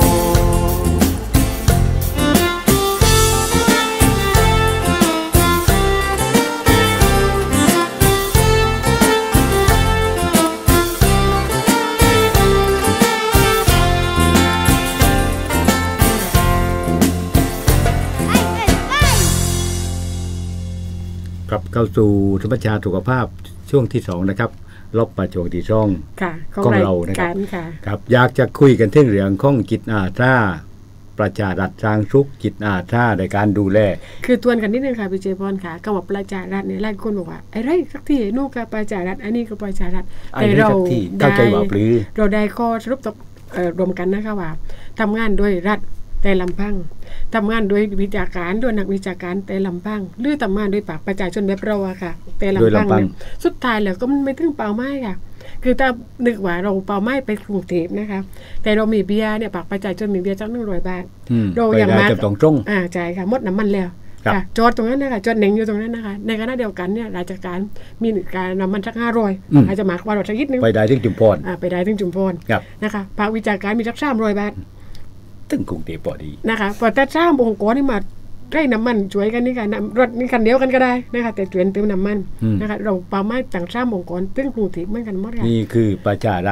กลับเข้าสู่ธรรมชาติสุขภาพช่วงที่สองนะครับลบมาช่วงที่สองของเรานะครับครับอยากจะคุยกันถึงเรื่องของจิตอาสาประชารัฐสร้างสุขจิตอาสาในการดูแลคือทวนกันนิดนึงค่ะพี่เจพรค่ะคำว่าประชารัฐเนี่ยหลายคนบอกว่าไอ้ไรสักที่นู่นก็ประชารัฐอันนี้ก็ประชารัฐแต่เราได้เราได้ข้อสรุปรวมกันนะคะว่าทำงานโดยรัฐแต่ลำพังทำงานโดยวิชาการโดยนักวิชาการแต่ลำพังหรือทำงานโดยปากประชาชนแบบเราอะค่ะแต่ลำพังเนี่ยสุดท้ายแล้วก็มันไม่ถึงเป้าหมายค่ะคือถ้านึกว่าเราเป้าหมายไปกรุงเทพนะคะแต่เรามีเบียร์เนี่ยปากประชาชนมีเบียร์จังหนึ่งร้อยบาทเราอย่างมากตรงตรงอ่าใช่ค่ะหมดน้ำมันแล้วค่ะจอดตรงนั้นนะคะจอดเหน่งอยู่ตรงนั้นนะคะในขณะเดียวกันเนี่ยราชการมีการน้ำมันสักห้าร้อยอาจจะมากกว่าเราสักนิดนึงไปได้ถึงจุมพรอ่าไปได้ถึงจุมพรนะคะภาควิชาการมีสักสามร้อยบาทตึงกรุงเทพพอดีนะคะพอแต่สร้างองค์กรนี่มาได้น้ำมันช่วยกันนี่ค่ะรถนี่คันเดียวกันก็ได้นะคะแต่ช่วยเติมน้ำมันนะคะเราเป้าหมายต่างสร้างองค์กรตึงกรุงเทพเหมือนกันหมดค่ะนี่คือประชารัฐ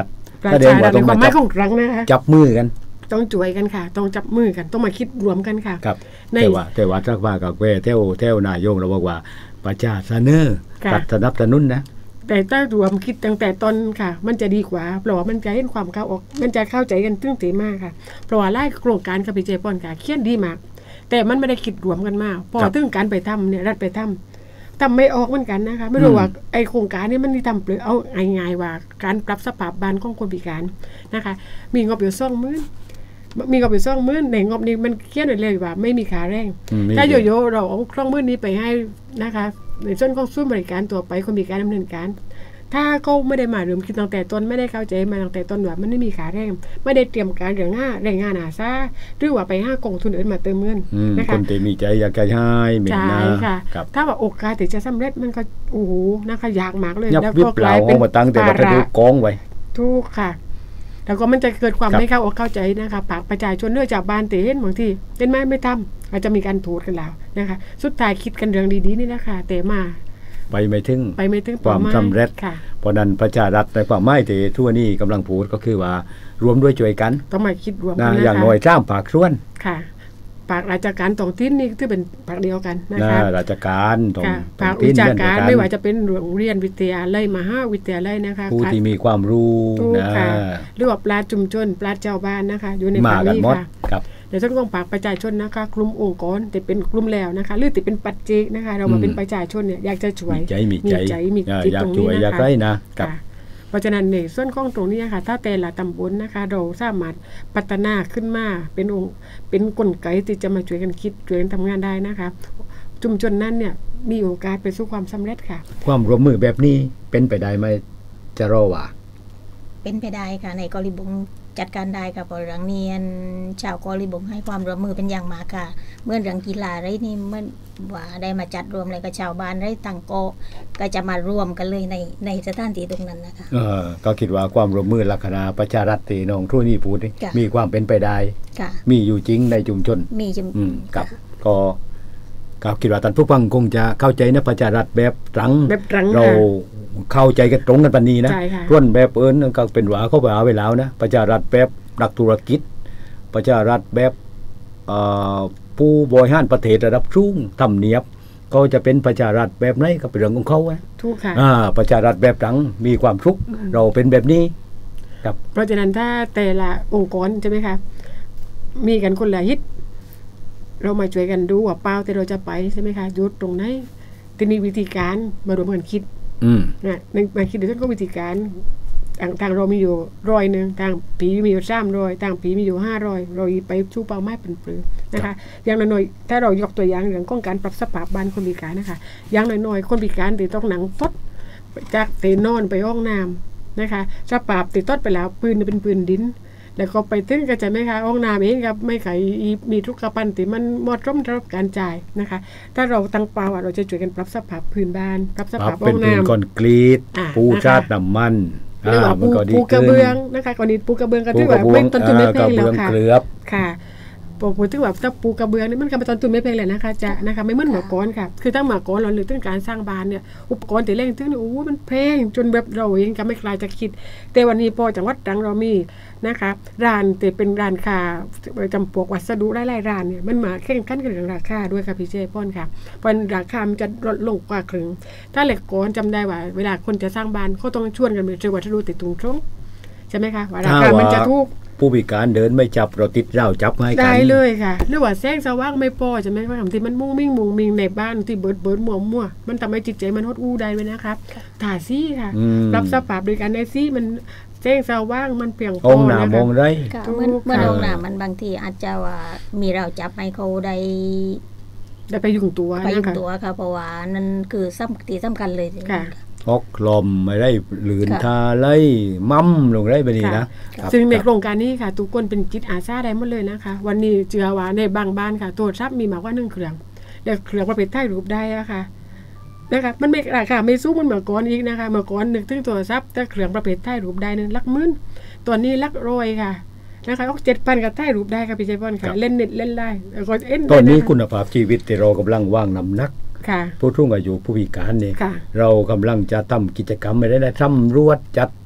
ประชารัฐในความหมายของครั้งนะคะจับมือกันต้องช่วยกันค่ะต้องจับมือกันต้องมาคิดรวมกันค่ะครับแต่ว่าแต่ว่าทักว่ากับแวเท่าเท่านายกเราบอกว่าประชาเสนอรัฐสนับสนุนนะแต่ถ้ารวมคิดตั้งแต่ตอนค่ะมันจะดีกว่าเพราะว่ามันจะเห็นความเข้าออกมันจะเข้าใจกันตึ้งตีมากค่ะเพราะว่าไล่โครงการกับพี่เจปอนค่ะเขียนดีมากแต่มันไม่ได้คิดรวมกันมากพอตึ้งการไปทำเนี่ยรัฐไปทำทำไม่ออกเหมือนกันนะคะไม่รู้ว่าไอโครงการนี้มันที่ทำเปลือเอาง่ายๆว่าการปรับสภาพบ้านของคนพิการนะคะมีงบอยู่สองหมื่นมีงบอยู่สองหมื่นในงบนี้มันเขียนไว้เลยว่าไม่มีค่าแรงถ้าโยโย่เราเอาสองหมื่นนี้ไปให้นะคะในส่วนของศูนย์บริการตัวไปคนพิการดำเนินการถ้าเขาไม่ได้มาเริ่มคิดตั้งแต่ต้นไม่ได้เข้าใจมาตั้งแต่ต้นว่ามันไม่มีค่าแรงไม่ได้เตรียมการเรื่องง่าแรงงานอาสาหรือว่าไปห้ากองทุนอื่นมาเติมเงินนะคะคนที่มีใจอยากจะให้เหม็นนะค่ะถ้าว่าโอกาสที่จะสำเร็จมันก็โอ้โหนะคะยากมากเลยแล้วก็กลายเป็นภาระกองไว้ทุกค่ะแล้วก็มันจะเกิดความไม่เข้าอกเข้าใจนะคะปากประชาชนเนื่องจากบ้านเตเห็นบางทีเป็นไม้ไม่ทำอาจจะมีการถูดกันแล้วนะคะสุดท้ายคิดกันเรื่องดีๆนี่นะคะแต่มาไปไม่ถึงไปไม่ถึงความสำเร็จเพราะนั้นประชารัฐในความหมายที่ทั่วนี้กำลังพูดก็คือว่ารวมด้วยช่วยกันต้องมาคิดรวมกันอย่างน้อยสร้างปากส่วนค่ะปากราชการท้องถิ่นนี่ที่เป็นปากเดียวกันนะคะราชการท้องปากวิชาการไม่ว่าจะเป็นโรงเรียนวิทยาลัยมหาวิทยาลัยนะคะผู้ที่มีความรู้นะหรือว่าปราชญ์ชุมชนปราชญ์เจ้าบ้านนะคะอยู่ในปากนี้ค่ะในส่วนของปากประชาชนนะคะกลุ่มองค์กรแต่เป็นกลุ่มแล้วนะคะหรือติเป็นปัจเจกนะคะเรามาเป็นประชาชนเนี่ยอยากจะช่วยมีใจมีใจมีจิตตรงนี้นะคะเพราะฉะนั้นในส่วนของตรงนี้ค่ะถ้าแต่ละตำบลนะคะเราสามารถพัฒนาขึ้นมาเป็นองค์เป็นกลไกที่จะมาช่วยกันคิดช่วยกันทำงานได้นะคะชุมชนนั้นเนี่ยมีโอกาสไปสู่ความสำเร็จค่ะความร่วมมือแบบนี้เป็นไปได้ไหมจะรอว่าเป็นไปได้ค่ะในกอลิบงจัดการได้ค่ะเพราะเรื่องนี้ชาวกอลิบงให้ความร่วมมือเป็นอย่างมากค่ะเมื่อเรื่องกีฬาไรนี่เมื่อว่าได้มาจัดรวมอะไรกับชาวบ้านไรต่างก็ก็จะมารวมกันเลยในในสถานที่ตรงนั้นนะคะเออก็คิดว่าความร่วมมือลักษณะประชารัฐที่น้องทั่วนี้พูดมีความเป็นไปได้มีอยู่จริงในชุมชนมีจริงกับก็ก็คิดว่าท่านผู้ฟังคงจะเข้าใจนะประชารัฐแบบตรังเราเข้าใจกันตรงกันปานนี้นะร่วนแบบเอิญก็เป็นว่าเขาไปเอาไปแล้วนะประชารัฐแบบนักธุรกิจประชารัฐแบบผู้บริหารประเทศระดับสูงทำเนียบก็จะเป็นประชารัฐแบบไหนก็เป็นเรื่องของเขาไงถูกค่ะประชารัฐแบบตรังมีความทุกข์เราเป็นแบบนี้ครับเพราะฉะนั้นถ้าแต่ละองค์กรใช่ไหมคะมีกันคนละฮิตเรามาช่วยกันดูว่าเป้าที่เราจะไปใช่ไหมคะยุดตรงไหนที่มีวิธีการมารวมกันคิดนะในมาคิดในเรื่องของวิธีการต่างทางเรามีอยู่ร้อยหนึ่งทางปีมีอยู่สามร้อยทางปีมีอยู่ห้าร้อยเราไปชูเป้าไม้เป็นปลือนะคะอย่างน้อยๆถ้าเรายกตัวอย่างเรื่องของการปรับสภาพบ้านคนพิการนะคะอย่างน้อยๆคนพิการติดต้องหนังฟดจากเตนอนไปห้องน้ำนะคะสภาพติดต้นไปแล้วปืนเป็นปืนดินแล้วก็ไปถึงก็จะไม่ค่ะห้องน้ำเองครับไม่ไขมีทุกขปันติมันเหมาะสมสำหรับการจ่ายนะคะถ้าเราตั้งเป้าเราจะช่วยกันปรับสภาพพื้นบ้านปรับสภาพห้องน้ำเป็นคอนกรีตปูชาติน้ำมันหรือว่าปูกระเบื้องนะคะกรณีปูกระเบื้องก็ถือว่าไม่ต้นทุนไม่แพงแล้วค่ะค่ะพูดถึงแบบถ้าปูกระเบื้องนี่มันก็เป็นต้นทุนไม่แพงเลยนะคะจะนะคะไม่เหมือนหมอกรค่ะคือตั้งหมอกรเราหรือตั้งการสร้างบ้านเนี่ยอุปกรณ์แต่แรงถึงนี่โอ้มันแพงจนแบบเราเองก็ไม่กล้าจะคิดแต่วันนี้พอจังหวัดตรังเรามีนะคะร้านแต่เป็นร้านค้าจำพวกวัสดุหลายๆร้านเนี่ยมันมาแข่งขันกันเรื่องราคาด้วยค่ะพี่เจป้อนค่ะเพราะราคามันจะลดลงกว่าครึ่งถ้าเหล็กก้อนจำได้ว่าเวลาคนจะสร้างบ้านเขาต้องชวนกันไปซื้อวัสดุติดตรงตรงใช่ไหมคะว่าราคามันจะถูกผู้พิการเดินไม่จับเราติดเราจับให้กันได้เลยค่ะหรือว่าแสงสว่างไม่พอใช่ไหมว่าบางทีมันมุ่งมิ่งมุ่งมิ่งในบ้านที่เบิดเบิดมัวมัวมันทำให้จิตใจมันหดอู้ได้ไหมนะครับถ่าซี่ค่ะรับสภาพโดยการในซี่มันแสงสว่างมันเพียงพอนะคะมองได้เมื่อเมื่อลงหนามันบางทีอาจจะว่ามีเราจับให้เขาได้ได้ไปยุ่งตัวไปยุ่งตัวค่ะเพราะว่านั่นคือสำคัญสำคัญเลยค่ะฮอกลมไม่ได้หลืนทาไล่มั่มลงได้ไปนี่นะซึ่งในโครงการนี้ค่ะทุกคนเป็นจิตอาสาได้หมดเลยนะคะวันนี้เจือว่าในบางบ้านค่ะโทรศัพท์มีมากกว่าหนึ่งเครื่องแต่เครื่องประเภทถ่ายรูปได้อะค่ะนะคะมันไม่ราคาไม่สู้มันเหมือนก่อนอีกนะคะเมื่อก่อนนึกถึงโทรศัพท์แต่เครื่องประเภทถ่ายรูปได้นึงลักหมื่นตอนนี้ลักร้อยค่ะนะคะก็เจ็ดพันกับถ่ายรูปได้ค่ะพี่เจพอนค่ะเล่นเน็ตเล่นได้ตอนนี้คุณภาพชีวิตที่เรากำลังว่างน้ำหนักผู้ทุ่งอายุผู้พิการเนี่ยเรากำลังจะทำกิจกรรมไม่ได้ได้สำรวจจัด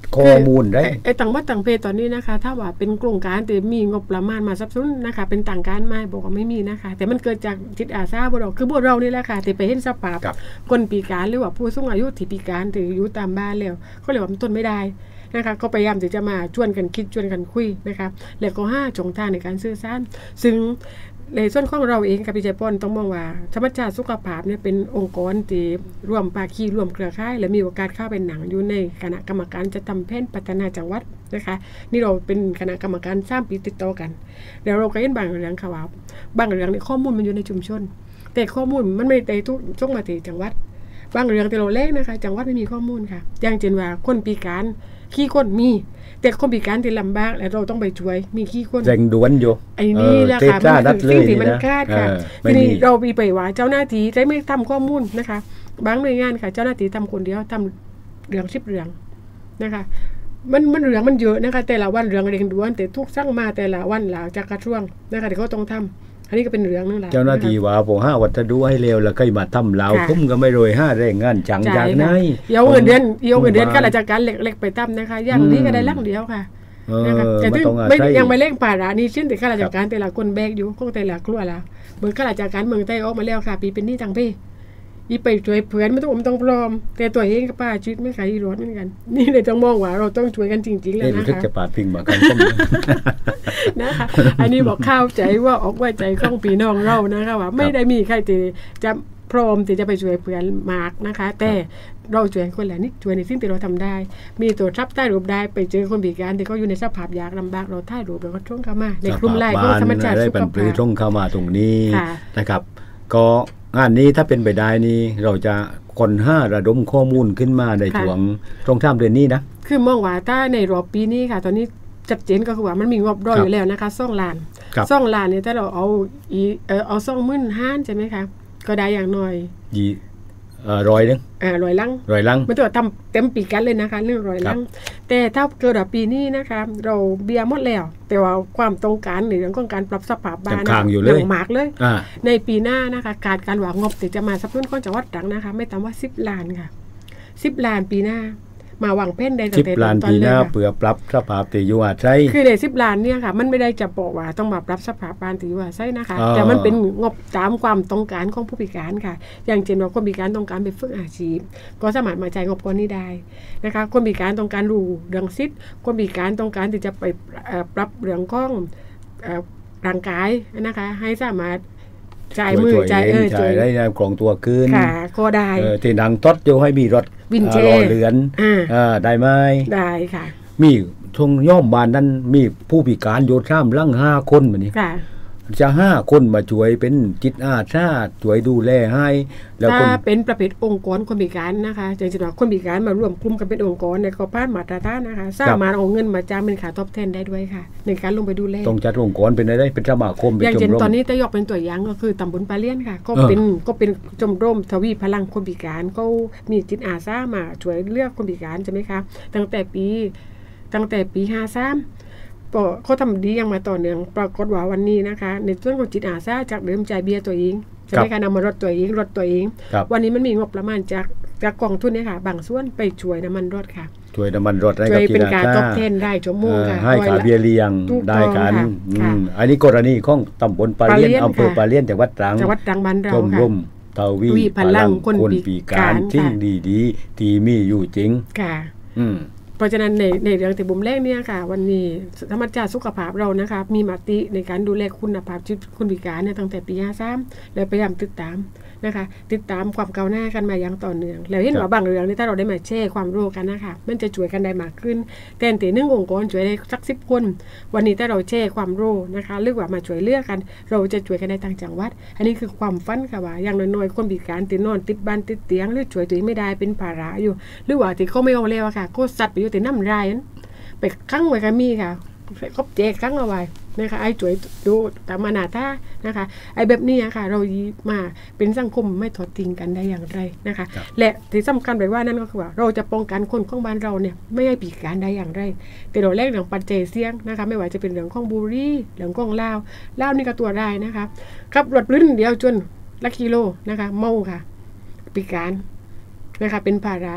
ข้อมูลได้ไอ้ต่างวัดต่างเพศตอนนี้นะคะถ้าว่าเป็นโครงการแต่มีงบประมาณมาสนับสนุนนะคะเป็นต่างการไม่บอกว่าไม่มีนะคะแต่มันเกิดจากจิตอาสาพวกเราคือพวกเรานี่แหละค่ะที่ไปเห็นสภาพคนพิการหรือว่าผู้สูงอายุที่พิการที่อยู่ตามบ้านแล้วเขาเรียกว่ามันทนไม่ได้นะคะก็พยายามที่จะมาชวนกันคิดชวนกันคุยนะคะแล้วก็ห้าช่องทางในการสื่อสารซึ่งในส่วนของเราเองกับพี่ใจป้อนต้องมองว่าธรรมชาติสุขภาพเนี่ยเป็นองค์กรที่ร่วมภาคีร่วมเครือข่ายและมีโอกาสเข้าเป็นหนังอยู่ในคณะกรรมการจะทำแผนพัฒนาจังหวัดนะคะนี่เราเป็นคณะกรรมการสามปีติดต่อกันแล้วเราก็เห็นบางเรื่องค่ะว่าบางเรื่องในข้อมูลมันอยู่ในชุมชนแต่ข้อมูลมันไม่ได้ทุกช่วงมาที่จังหวัดบางเรื่องที่เราเล็กนะคะจังหวัดไม่มีข้อมูลค่ะอย่างเช่นว่าคนพิการขี้คนมีแต่คนพิการที่ลำบากแล้วเราต้องไปช่วยมีขี้คนแรงด่วนอยู่ไอ้นี่แหละค่ะมันคือสิ่งที่มันคาดค่ะทีนี้เราไปไปว่าเจ้าหน้าที่ได้ไม่ทำข้อมูลนะคะบางหน่วยงานค่ะเจ้าหน้าที่ทำคนเดียวทำเรื่องชิบเรื่องนะคะมันมันเรื่องมันเยอะนะคะแต่ละวันเรื่องเร่งด่วนแต่ทุกสร้างมาแต่ละวันหลังจากกระช่วงนะคะที่เขาต้องทำอันนี้ก็เป็นเรื่องนึงแหละเจ้าหน้าที่ว่าผมห้าวัตถุให้เร็วแล้วก็มาทำเราคุ้มก็ไม่โรยห้าแรงงานจังจากไหนเดี๋ยวเงินเดือนเดี๋ยวเงินเดือนก็ราชการเล็กๆไปตั้มนะคะอย่างนี้ก็ได้ลังเดียวค่ะนะคะแต่ถึงไม่ยังไม่เร่งป่ารานี่ชิ้นแต่ข้าราชการแต่ละคนแบกอยู่คงแต่ละครัวแล้วเหมือนข้าราชการเมืองใต้ออกมาแล้วค่ะปีเป็นหนี้จังพี่อีไปช่วยเพื่อนไม่ต้องอมต้องพร้อมแต่ตัวเองกับป้าชีวิตไม่ขายรถเหมือนกันนี่เลยต้องมองว่าเราต้องช่วยกันจริงๆแล้วนะคะจะปาดพิงมากันก็นะคะอันนี้บอกเข้าใจว่าออกว่าใจของพี่น้องเรานะคะว่าไม่ได้มีใครที่จะพร้อมที่จะไปช่วยเพื่อนมากนะคะแต่เราช่วยคนแหละนี่ช่วยในสิ่งที่เราทำได้มีตัวทับใต้รูปได้ไปเจอคนพิการที่เขาอยู่ในสภาพยากลำบากเราใต้รูปเราก็ท่องเข้ามาในกลุ่มไลน์ของธรรมชาติสุขภาพได้ท่องเข้ามาตรงนี้นะครับก็งานนี้ถ้าเป็นไปได้นี่เราจะคนห้าระดมข้อมูลขึ้นมาในช่วงตรงท่ามเดือนนี้นะคือมองว่าถ้าในรอบปีนี้ค่ะตอนนี้จัดเจนก็คือว่ามันมีงบรออยู่แล้วนะคะซ่องล้านซ่องล้านเนี่ยถ้าเราเอาอีเออเอาซ่องมื่นห้านใช่ไหมคะก็ได้อย่างน้อยยี่เอ่อร้อยนึงอ่าร้อยลังร้อยลังไม่ต้องทำเต็มปีกันเลยนะคะเรื่องร้อยลังแต่ถ้าเกิดปีนี้นะคะเราเบียร์หมดแล้วแต่ว่าความต้องการในเรื่องของการปรับสภาพบ้านอย่างมากเลยในปีหน้านะคะการการหวังงบที่จะมาสนับสนุนของจังหวัดตรังนะคะไม่ต่ำว่าสิบล้านค่ะสิบล้านปีหน้ามาวางแผนได้ตั้งแต่ตอนปีหน้าเพื่อปรับสภาพที่อยู่อาศัยคือในสิบล้านเนี่ยค่ะมันไม่ได้จะบอกว่าต้องมาปรับสภาพบ้านที่อยู่อาศัยนะคะแต่มันเป็นงบตามความต้องการของผู้พิการค่ะอย่างเช่นว่าคนพิการต้องการไปฝึกอาชีพก็สามารถมาจ่ายงบก้อนนี้ได้นะคะคนพิการต้องการรู้เรื่องสิทธิ์คนพิการต้องการที่จะไปปรับเรื่องของร่างกายนะคะให้สามารถจ่ายมือจ่ายเออจ่ายได้ของตัวขึ้นค่ะก็ได้ที่ดังทดโยให้มีรถวินเชร์เรือนอ่าได้ไหมได้ค่ะมีทงย่อมบานนั้นมีผู้พิการโยธามลั่งห้าคนแบบนี้ค่ะจะห้าคนมาช่วยเป็นจิตอาสาช่วยดูแลให้แล้วถ้าเป็นประเภทองค์กรคนพิการนะคะจริงๆว่าคนพิการมารวมกลุ่มกันเป็นองค์กรในกอพานมาตรฐานนะคะสามารถเอาเงินมาจ้างเป็นค่าตอบแทนได้ด้วยค่ะในการลงไปดูแลต้องจัดองค์กรเป็นได้เป็นสมาคมเป็นชมรมอย่างเช่นตอนนี้จะยกเป็นตัวอย่างก็คือตำบลปาเลี้ยนค่ะก็เป็นก็เป็นชมรมทวีพลังคนพิการก็มีจิตอาสามาช่วยเลือกคนพิการใช่ไหมคะตั้งแต่ปีตั้งแต่ปีห้าสามเขาทำดีอย่างมาต่อเนื่องปรากฏว่าวันนี้นะคะในส่วนของจิตอาสาจากเดิมจ่ายเบี้ยตัวเองใช่ไหมคะนำมารถตัวเองรถตัวเองวันนี้มันมีงบประมาณจากจากกองทุนเนี่ยค่ะบางส่วนไปช่วยน้ำมันรถค่ะช่วยน้ำมันรถได้ช่วยเป็นการตอบแทนได้ชั่วโมงค่ะให้ขาเบี้ยเลี้ยงได้กันอันนี้กรณีของตำบลปาเลี้ยนอำเภอปาเลี้ยนจังหวัดตรังจังหวัดตรังบ้านเราค่ะชมรมทวีพลังคนพิการจริงดีๆที่มีอยู่จริงค่ะเพราะฉะนั้นในในเรื่องที่บุ๋มแรกเนี่ยค่ะวันนี้ธรรมชาติสุขภาพเรานะคะมีมติในการดูแลคุณภาพชีวิตคนพิการเนี่ยตั้งแต่ปีห้าสามและพยายามติดตามนะคะติดตามความก้าวหน้ากันมาอย่างต่อเนื่องแล้วเห็นว่าบางเรื่องนี่ถ้าเราได้มาแชร์ความรู้กันนะคะมันจะช่วยกันได้มากขึ้นแต่ในหนึ่งองค์กรช่วยได้สักสิบคนวันนี้ถ้าเราแชร์ความรู้นะคะหรือว่ามาช่วยเลือกกันเราจะช่วยกันในต่างจังหวัดอันนี้คือความฝันค่ะว่าอย่างน้อยๆคนพิการติดนอนติดบ้านติดเตียงหรือช่วยตัวเองไม่ได้เป็นภาระอยู่หรือว่าที่เขาไม่เอาแล้วค่ะก็สัตว์ไปอยู่แต่น้ำรายไปคั่งไว้ก็มีค่ะก็เจ๊คั่งเอาไว้นะคะไอ้ช่วยดูตามนาท่านะคะไอ้แบบนี้ค่ะเรามาเป็นสังคมไม่ทอดทิ้งกันได้อย่างไรนะคะและที่สำคัญไปว่านั่นก็คือว่าเราจะป้องกันคนของบ้านเราเนี่ยไม่ให้พิการได้อย่างไรแต่เราแรกเรื่องปัจจัยเสี่ยงนะคะไม่ว่าจะเป็นเรื่องของบุหรี่เรื่องของเหล้าเหล้านี่ก็ตัวได้นะคะขับรถลื่นเดียวจนละกิโลนะคะเมาค่ะพิการนะคะเป็นภาระ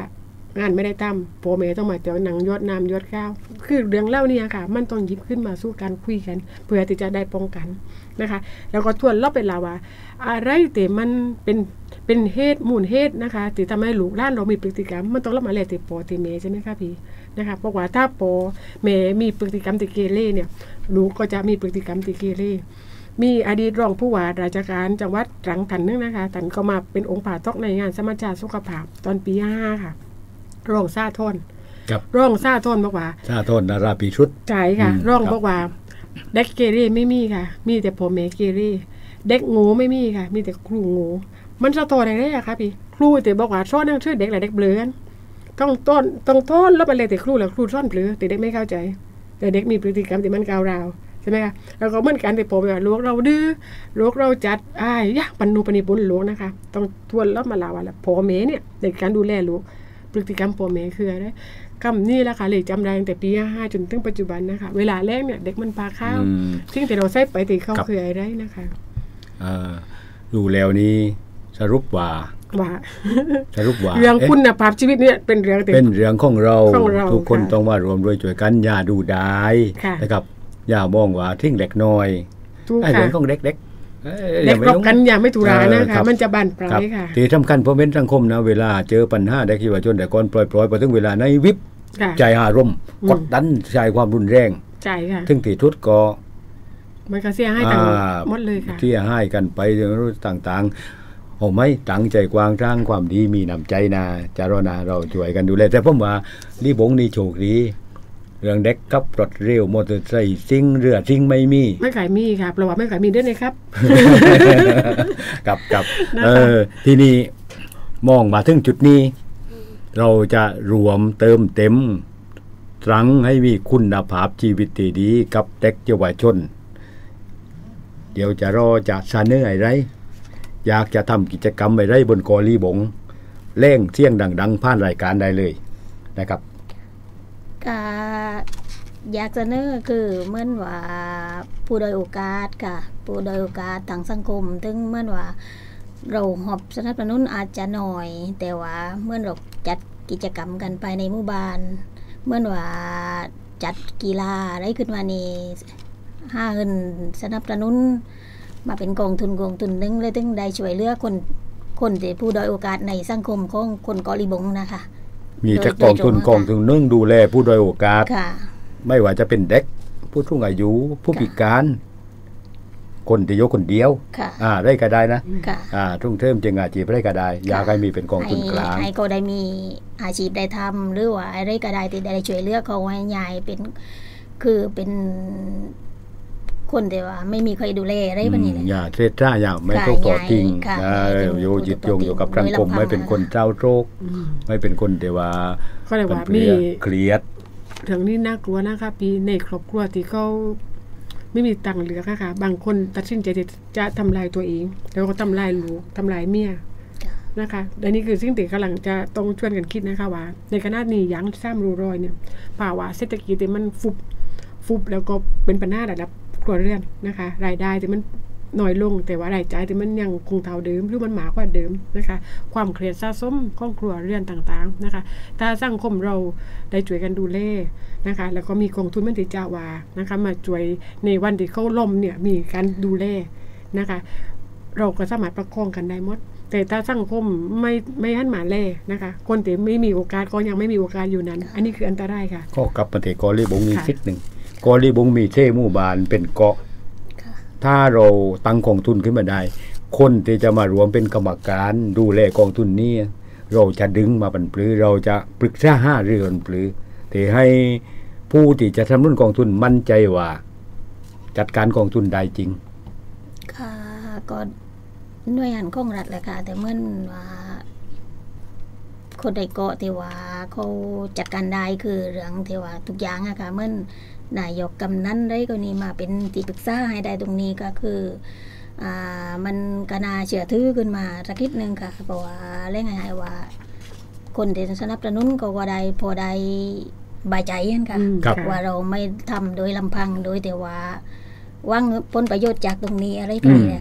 งานไม่ได้ทำพ่อแม่ต้องมาเจอหนังยอดน้ำยอดข้าวคือเรื่องเล่าเนี่ยค่ะมันต้องหยิบขึ้นมาสู้การคุยกันเพื่อที่จะได้ป้องกันนะคะแล้วก็ทวนรอบเป็นลาว่าอะไรแต่มันเป็นเป็นเหตุมูลเหตุนะคะที่ทำให้ลูกหลานเรามีพฤติกรรมมันต้องรับมาแลติปอติเมใช่ไหมคะพี่นะคะเพราะว่าถ้าปอแม่มีพฤติกรรมติเกเรเนี่ยลูกก็จะมีพฤติกรรมติเกเรมีอดีตรองผู้ว่าราชการจังหวัดตรังท่านนึงนะคะท่านก็มาเป็นองค์ป่าตอกในงานสมัชชาสุขภาพตอนปีห้าค่ะรองซาทนร่องซาทนบอกว่าซาทนนาราปีชุดใช่ค่ะร่องบอกว่าเด็กเกเรไม่มีค่ะมีแต่พ่อแม่เกเรเด็กโง่ไม่มีค่ะมีแต่ครูโง่มันจะโตได้ไงอะคะพี่ครูแต่บอกว่าสอนหนังสือเด็กหลายเด็กเบลอนต้องต้นต้องต้นแล้วไปเลยแต่ครูแล้วครูสอนเบลอแต่เด็กไม่เข้าใจแต่เด็กมีพฤติกรรมที่มันก้าวร้าวใช่ไหมคะแล้วก็เหมือนกันแต่พ่อแม่ลูกเราดื้อลูกเราจัดอ้ายยะปันนูปนิปุนลูกนะคะต้องทวนแล้วมาลาว่าพ่อแม่เนี่ยในการดูแลลูกพฤติกรรมพ่อแม่คืออะไรคำนี้แหละค่ะเลยจำได้ตั้งแต่ปีห้าจนถึงปัจจุบันนะคะเวลาแรกเนี่ยเด็กมันปลาข้าวซึ่งแต่เราใส่ไปตีเข้าคืออะไรนะคะดูแล้วนี้สรุปว่าว่าสรุปว่าเรื่องคุณภาพชีวิตเนี่ยเป็นเรื่องเป็นเรื่องของเราทุกคนต้องมารวมด้วยช่วยกันอย่าดูได้นะครับอย่ามองว่าทิ้งเล็กน้อยไอ้เรื่องของเด็กๆเด็กรบกันอย่าไม่ถูรานะคะมันจะบานปลายค่ะที่สำคัญเพราะเป็นสังคมนะเวลาเจอปัญหาเด็กเยาวชนแต่ก่อนปล่อยๆพอถึงเวลาในวิบใจอารมณ์กดดันใจความรุนแรงใจค่ะถึงที่ทุดก็มันก็เสียให้ต่างหมดเลยค่ะเสียให้กันไปเรื่องต่างๆโอ้ไม่ตั้งใจกว้างสร้างความดีมีน้ำใจนะจารณาเราช่วยกันดูแลแต่ผมว่าลี่บงนี่โชคดีเรื่องเด็กกับรถเร็วมอเตอร์ไซค์ซิ่งเรือซิ่งไม่มีไม่ขายมีค่ะประวัติไม่ขายมีด้วยนะครับกับกับเออทีนี้มองมาถึงจุดนี้เราจะรวมเติมเต็มตรังให้มีคุณภาพชีวิตที่ดีกับเด็กเยาวชนเดี๋ยวจะรอจะเสนออะไรอยากจะทำกิจกรรมอะไรบนกอลีบงเล่งเสียงดังๆผ่านรายการได้เลยนะครับก็อยากจะเนื้อคือเหมื่อนว่าผู้โดยโอกาสค่ะผู้โดยโอกาสทางสังคมถึงเหมื่อนว่าเราหอบสนับสนุนอาจจะหน่อยแต่ว่าเมื่อเราจัดกิจกรรมกันไปในหมู่บ้านเหมื่อนว่าจัดกีฬาอะไรขึ้นมานี่ห้าเงินสนับสนุนมาเป็นกองทุนกองทุนนึงเลยถึงได้ช่วยเหลือคนคนที่ผู้ด้อยโอกาสในสังคมของคนเกาหลีบงนะคะมีจะกองทุนกองทุนนึงดูแลผู้ด้อยโอกาสไม่ว่าจะเป็นเด็กผู้สูงอายุผู้พิการคนที่ยกคนเดียวอ่าได้ก็ได้นะอ่าทุ่งเทิมจึงอาชีพได้ก็ได้อยากให้มีเป็นกองทุนกลางให้ก็ได้มีอาชีพได้ทำหรือว่าอะไรก็ได้ที่ได้ช่วยเหลือเขาให้ใหญ่เป็นคือเป็นคนแต่ว่าไม่มีใครดูแลอะไรแบบนี้เลยอย่าเทศ่าอย่าไม่ต้องต่อทิ้งโยจิตโยงอยู่กับสังคมไม่เป็นคนเจ้าโรคไม่เป็นคนแต่ว่าก็เลยว่ามีเครียดเรื่องนี้น่ากลัวนะคะปีในครอบครัวที่เขาไม่มีตังค์เหลือค่ะบางคนตัดสินใจจะทำลายตัวเองแล้วก็ทำลายลูกทำลายเมียนะคะและนี่คือสิ่งที่กำลังจะต้องชวนกันคิดนะคะว่าในขณะนี้ยังซ้ำรูรอยเนี่ยภาวะเศรษฐกิจมันฟุบฟุบแล้วก็เป็นปัญหาระดับครัวเรือนนะคะรายได้แต่มันน้อยลงแต่ว่ารายจ่ายแต่มันยังคงเท่าเดิมหรือมันมากกว่าเดิมนะคะความเครียดสะสมของครัวเรือนต่างๆนะคะถ้าสังคมเราได้ช่วยกันดูแลนะคะแล้วก็มีกองทุนมันติจาวานะคะมาช่วยในวันที่เขาล่มเนี่ยมีการดูแลนะคะเราก็สามารถประคองกันได้หมดแต่ถ้าสังคมไม่ไม่หันมาแลนะคะคนที่ไม่มีโอกาสก็ยังไม่มีโอกาสอยู่นั้นอันนี้คืออันตรายค่ะก็กลับประเทศกอลีบงมีนิดนึงกอลีบงมีเท่หมู่บ้านเป็นเกาะถ้าเราตั้งกองทุนขึ้นมาได้คนที่จะมารวมเป็นกรรมการดูแลกองทุนนี้เราจะดึงมาบรรพลือเราจะปรึกษาห้าเรื่องปลือแต่ให้ผู้ที่จะทำรุ่นกองทุนมั่นใจว่าจัดการกองทุนได้จริงค่ะก็หน่วยงานของรัฐแหละค่ะแต่เมื่อว่าคนใดเกาะที่ว่าเขาจัดการได้คือเรื่องที่ว่าทุกอย่างอะค่ะเมื่อนายกกำนันได้ก็นี่มาเป็นที่ปรึกษาให้ได้ตรงนี้ก็คืออ่ามันก็น่าเชื่อถือขึ้นมาสักนิดนึงค่ะเพราะว่าเรื่องง่ายๆว่าคนที่สนับสนุนก็ว่าได้พอได้บายใจกันค่ะว่าเราไม่ทำโดยลำพังโดยแต่ว่าหวังผลประโยชน์จากตรงนี้อะไรไปเลยค่ะ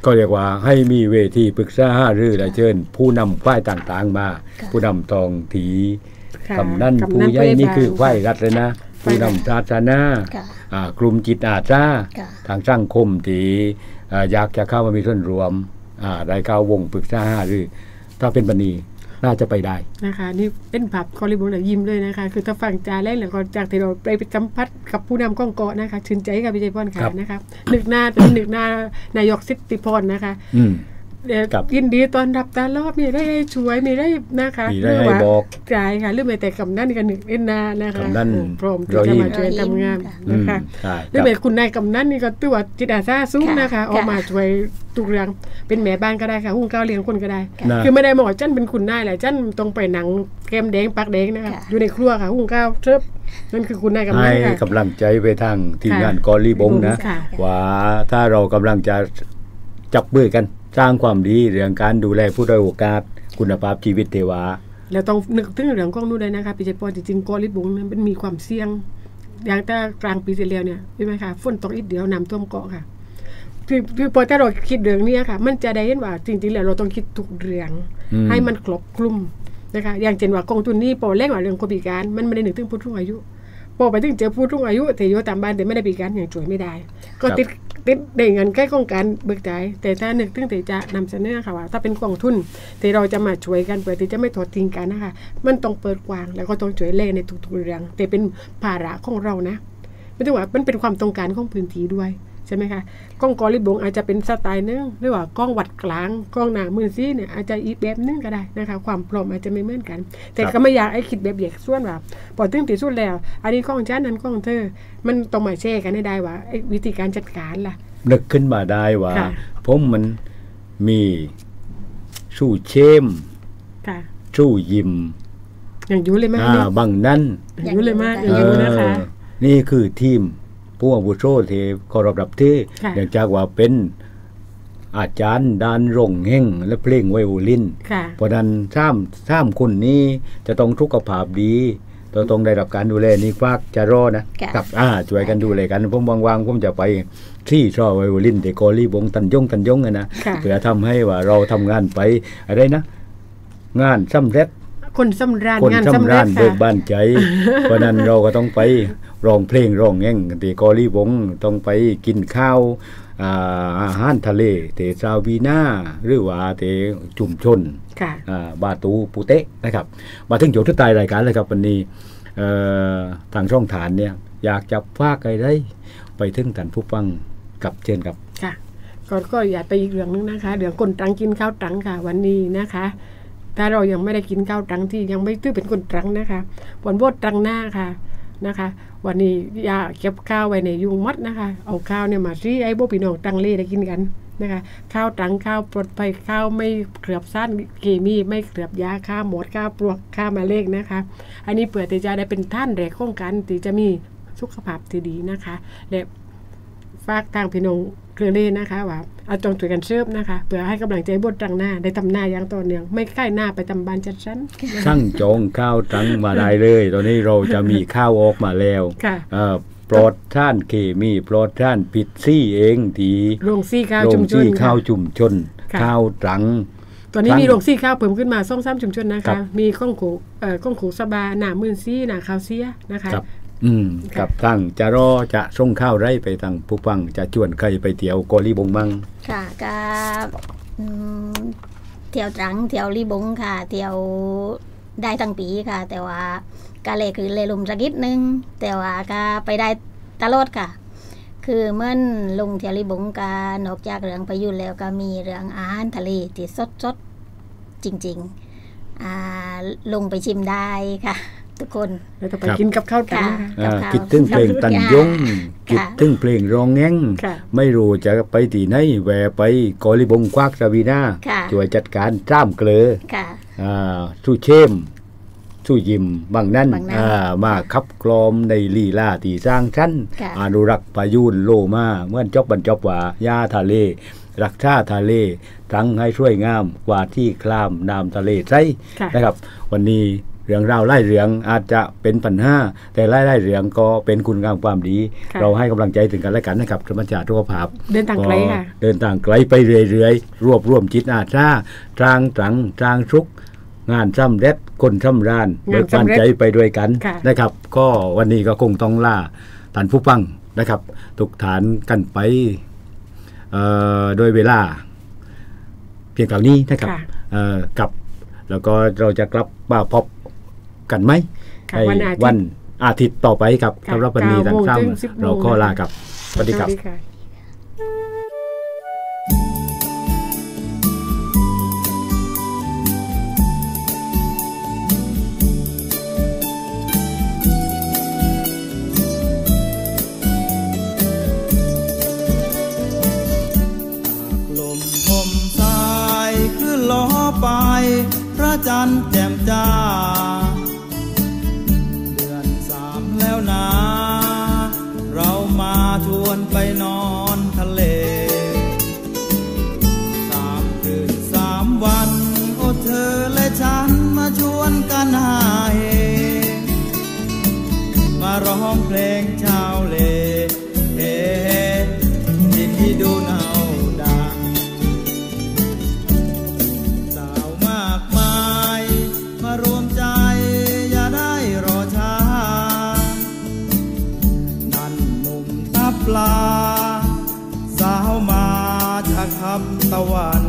ก็เรียกว่าให้มีเวทีปรึกษาหารือและเชิญผู้นำฝ่ายต่างๆมาผู้นำทองถีกำนันผู้ใหญ่นี่คือฝ่ายรัฐเลยนะผู้นำศาสนากลุ่มจิตอาสาทางสังคมที่อยากจะเข้ามามีส่วนรวมได้เข้าวงปรึกษาหารือถ้าเป็นบันนี้น่าจะไปได้นะคะนี่เป็นภาพคอริบุนยิ้มเลยนะคะคือถ้าฟังจาแรกแล้วก็จากที่เราไปสัมผัสกับผู้นำก้องเกาะนะคะชื่นใจกับพี่ชัยพรค่ะนะคะนึกหน้าเป็นนึกหน้านายกสิทธิพรนะคะยินดีตอนรับตาลอบมีได้ช่วยมีได้นะคะมีได้ให้บอกใจค่ะหรือไม่แต่กำนันกันหนึ่งเอ็นนานะคะพร้อมที่จะมาช่วยทำงานนะคะหรือไม่คุณนายกำนันนี่ก็ตัวจิตอาสาสูงนะคะออกมาช่วยทุกเรื่องเป็นแม่บ้านก็ได้ค่ะหุ้งก้าวเลี้ยงคนก็ได้คือไม่ได้หมอจันเป็นคุณนายแหละจันต้องไปหนังแก้มแดงปากแดงนะคะอยู่ในครัวค่ะหุ้งก้าวเทิบนั่นคือคุณนายกำนันให้กำลังใจไปทางทีมงานกอลีบงนะว่าถ้าเรากำลังจะจับมือกันสร้างความดีเรื่องการดูแลผู้ด้อยโอกาสคุณภาพชีวิตเทวาแล้วต้องนึกถึงเรื่องกล้องนู้นเลยนะคะพี่ชัยพรจริงๆกอลิบงนั้นเป็นมีความเสี่ยงอย่างแต่กลางปีที่แล้วเนี่ยใช่ไหมคะฝนตกอีกเดียวน้ำท่วมเกาะค่ะคือคือพอถ้าเราคิดเรื่องนี้ค่ะมันจะได้เห็นว่าจริงๆแล้วเราต้องคิดทุกเรื่องให้มันครอบคลุมนะคะอย่างเช่นว่ากองทุนนี้พอเล่นว่าเรื่องคนพิการมันไม่ได้นึกถึงผู้สูงอายุพอไปถึงเจอผู้สูงอายุแต่อยู่ตามบ้านแต่ไม่ได้พิการอย่างช่วยไม่ได้ก็ติดติดได้เงินใกล้กองการเบิกจ่ายแต่ถ้านึกถึงแต่จะนำเสนอค่ะว่าถ้าเป็นกองทุนแต่เราจะมาช่วยกันเพื่อที่จะไม่ทอดทิ้งกันนะคะมันต้องเปิดกว้างแล้วก็ต้องช่วยเล่ในทุกๆเรื่องแต่เป็นภาระของเรานะไม่ใช่ว่ามันเป็นความต้องการของพื้นที่ด้วยใช่ไหมคะกล้องกอลิบงอาจจะเป็นสไตล์นึงหรือว่ากล้องวัดกลางกล้องหนามือซีเนี่ยอาจจะอีกแบบนึงก็ได้นะคะความพร้อมอาจจะไม่เหมือนกันแต่ก็ไม่อยากให้คิดแบบแยกส่วนแบบพอถึงที่สุดแล้วอันนี้กล้องชั้นนั้นกล้องเธอมันต้องมาแชร์กันให้ได้ว่าวิธีการจัดการล่ะนึกขึ้นมาได้ว่าผมมันมีสู้เชมสู้ยิมอย่างยุ่เลยมากบางนั่นอย่างยุ่เลยมากอย่างยุ่นะคะนี่คือทีมผู้อาวุโสที่เคารพนับถือเนื่องจากว่าเป็นอาจารย์ด้านร้องเพลงและเพลงไวโอลินเพราะนั้นสามสามคนนี้จะต้องสุขภาพดีต้องต้องได้รับการดูแลนี่ฝากจะรอนะกับอ่าช่วยกันดูแลกันผมว่างๆผมจะไปที่ชอไวโอลินเดกอลี่บงตันยงตันยงนะเพื่อทำให้ว่าเราทำงานไปอะไรนะงานสำเร็จคนสำราญงานสำราญเบิกบานใจเพราะนั้นเราก็ต้องไปร้องเพลงร้องแง่งเดกอลี่บงต้องไปกินข้าวอาหารทะเลเตซาวีนาหรือว่าเตจุ่มชนบาตูปูเตะนะครับมาถึงโจทย์ที่ตายรายการเลยครับวันนี้ทางช่องฐานเนี่ยอยากจะฝากอะไรไปถึงท่านผู้ฟังกับเชิญครับค่ะก่อนก็อยากไปอีกเรื่องนึงนะคะเดี๋ยวคนตรังกินข้าวตรังค่ะวันนี้นะคะถ้าเรายังไม่ได้กินข้าวตรังที่ยังไม่ตื้อเป็นคนตรังนะคะวันโบดตรังหน้าค่ะนะคะวันนี้อย่าเก็บข้าวไว้ในยุงมัดนะคะเอาข้าวเนี่ยมาซีไอ้พวกพี่น้องตรังเล่ได้กินกันนะคะข้าวตรังข้าวปลดภัยข้าวไม่เกลือบซ่านเคมีไม่เกลือบยาข้าวหมดข้าวปลวกข้าวมาเลขนะคะอันนี้เปิดที่จะได้เป็นท่านแรกของกันที่จะมีสุขภาพที่ดีนะคะและฝากทางพี่น้องเครือเล่นะคะว่าเอาจงช่วยกันเชิบนะคะเพื่อให้กำลังใจบทตรังหน้าได้ทำหน้าอย่างต่อเนื่องไม่ใกล้หน้าไปทำบานจัดชั้นสั่งจองข้าวตรังมาได้เลยตอนนี้เราจะมีข้าวออกมาแล้วปลอดท่านเคมีปลอดท่านปิดซี่เองทีโรงซี่ข้าวจุ่มชนข้าวจุ่มชนข้าวตรังตอนนี้มีโรงซี่ข้าวเพิ่มขึ้นมาซ่องซ้ำจุ่มชนนะคะมีข้องโขเอ่อข้องโขสบาหนามื่นซี่หนาข้าวเสียนะคะอืมกับทางจะรอจะส่งข้าวไร่ไปทางผู้ฟังจะชวนใครไปเที่ยวกอลีบงมั่งค่ะกับเที่ยวตรังเที่ยวลีบงค่ะเที่ยวได้ทั้งปีค่ะแต่ว่าก็เลยคือเลยลมสักนิดนึงแต่ว่าก็ไปได้ตลอดค่ะคือเมื่อลงเที่ยวลีบงก็นอกจากเรื่องไปยุ่นแล้วก็มีเรื่องอาหารทะเลที่สดๆจริงๆอ่าลงไปชิมได้ค่ะทุกคนแล้วต่อไปกินกับข้าวตรังคิดถึงเพลงตันยงคิดถึงเพลงร้องแง่งไม่รู้จะไปที่ไหนแหวไปกอลิบงควักสวีนาช่วยจัดการจ้ามเกลือสู้เชมสู้ยิมบางนั้นมาขับกลอมในลีลาที่สร้างชั้นอนุรักษ์พายุนโลมาเมื่อจบบรรจบว่ายาทะเลรักษาทะเลตั้งให้ช่วยงามกว่าที่คลามน้ำทะเลใช่นะครับวันนี้เรื่องราวไล่เรื่องอาจจะเป็นปัญหาแต่ไล่ไล่เรื่องก็เป็นคุณงามความดีเราให้กำลังใจถึงกันและกันนะครับธรรมชาติทุกภาพเดินทางไกลค่ะเดินทางไกลไปเรื่อยๆรวบรวมจิตอาสาทางตรังทางทุกงานซ้ำเร็จคนซ้ำรานเบิกบานใจไปด้วยกันนะครับก็วันนี้ก็คงต้องล่าฐานผู้ฟังนะครับทุกฐานกันไปโดยเวลาเพียงเท่านี้นะครับกับแล้วก็เราจะกลับมาพบกันไหมในวันอาทิตย์ต่อไปครับสำหรับวันนี้ทั้งค่ำเราก็ลากับสวัสดีครับพระจันทร์แจ่มจ้าเดือนสามแล้วนะเรามาชวนไปนอนทะเลสามคืนสามวันโอ้เธอและฉันมาชวนกันหาเฮมาร้องเพลงชาวเลเฮที่ที่ดูหนาวดาปลาสาวมาจากคำตะวัน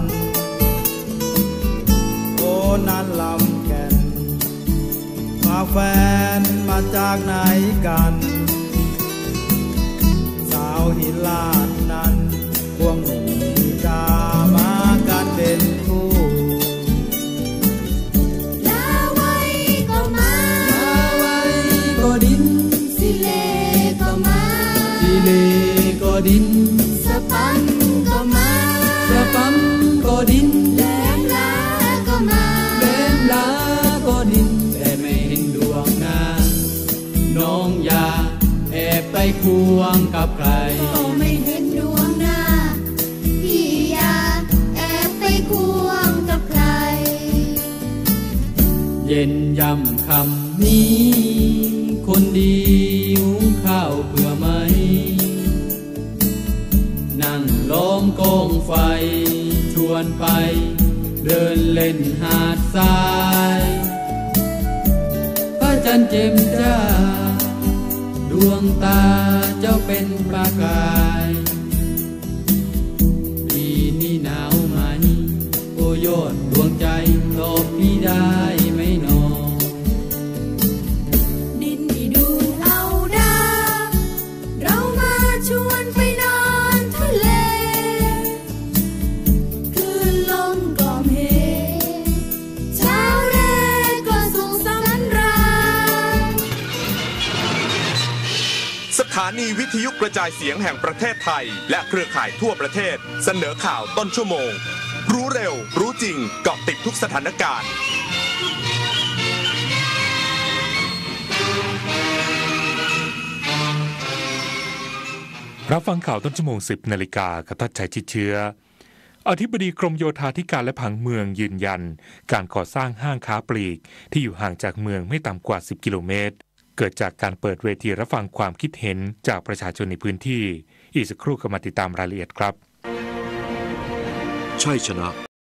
โอ้นั้นลำแก่นมาแฟนมาจากไหนกันสาวหินลาดนั้นพวงหนุ่มกามากันเป็นคู่ลาไว้ก็มาลาไว้ก็ดินสิเลก็มาเลก็ดินสะปันก็มาสะปันก็ดินแหลมลาก็มาแหลมลาก็ดินแต่ไม่เห็นดวงนาน้องอย่าแอบไปควงกับใครก็ไม่เห็นดวงนาพี่อย่าแอบไปควงกับใครเย็นยำคำนี้คนดีหุงข้าวเพื่อไหมนั่งล้อมกองไฟชวนไปเดินเล่นหาดทรายพระจันทร์เจ็มจ้าดวงตาเจ้าเป็นประกายปีนี้หนาวไหมโอ้ยอดดวงใจตอบพี่ได้ไหมนอสถานีวิทยุกระจายเสียงแห่งประเทศไทยและเครือข่ายทั่วประเทศเสนอข่าวต้นชั่วโมงรู้เร็วรู้จริงเกาะติดทุกสถานการณ์รับฟังข่าวต้นชั่วโมงสิบนาฬิกากับทัศน์ชัยชิดเชื้ออธิบดีกรมโยธาธิการและผังเมืองยืนยันการก่อสร้างห้างค้าปลีกที่อยู่ห่างจากเมืองไม่ต่ำกว่าสิบกิโลเมตรเกิดจากการเปิดเวทีรับฟังความคิดเห็นจากประชาชนในพื้นที่อีกสักครู่ก็มาติดตามรายละเอียดครับชัยชนะ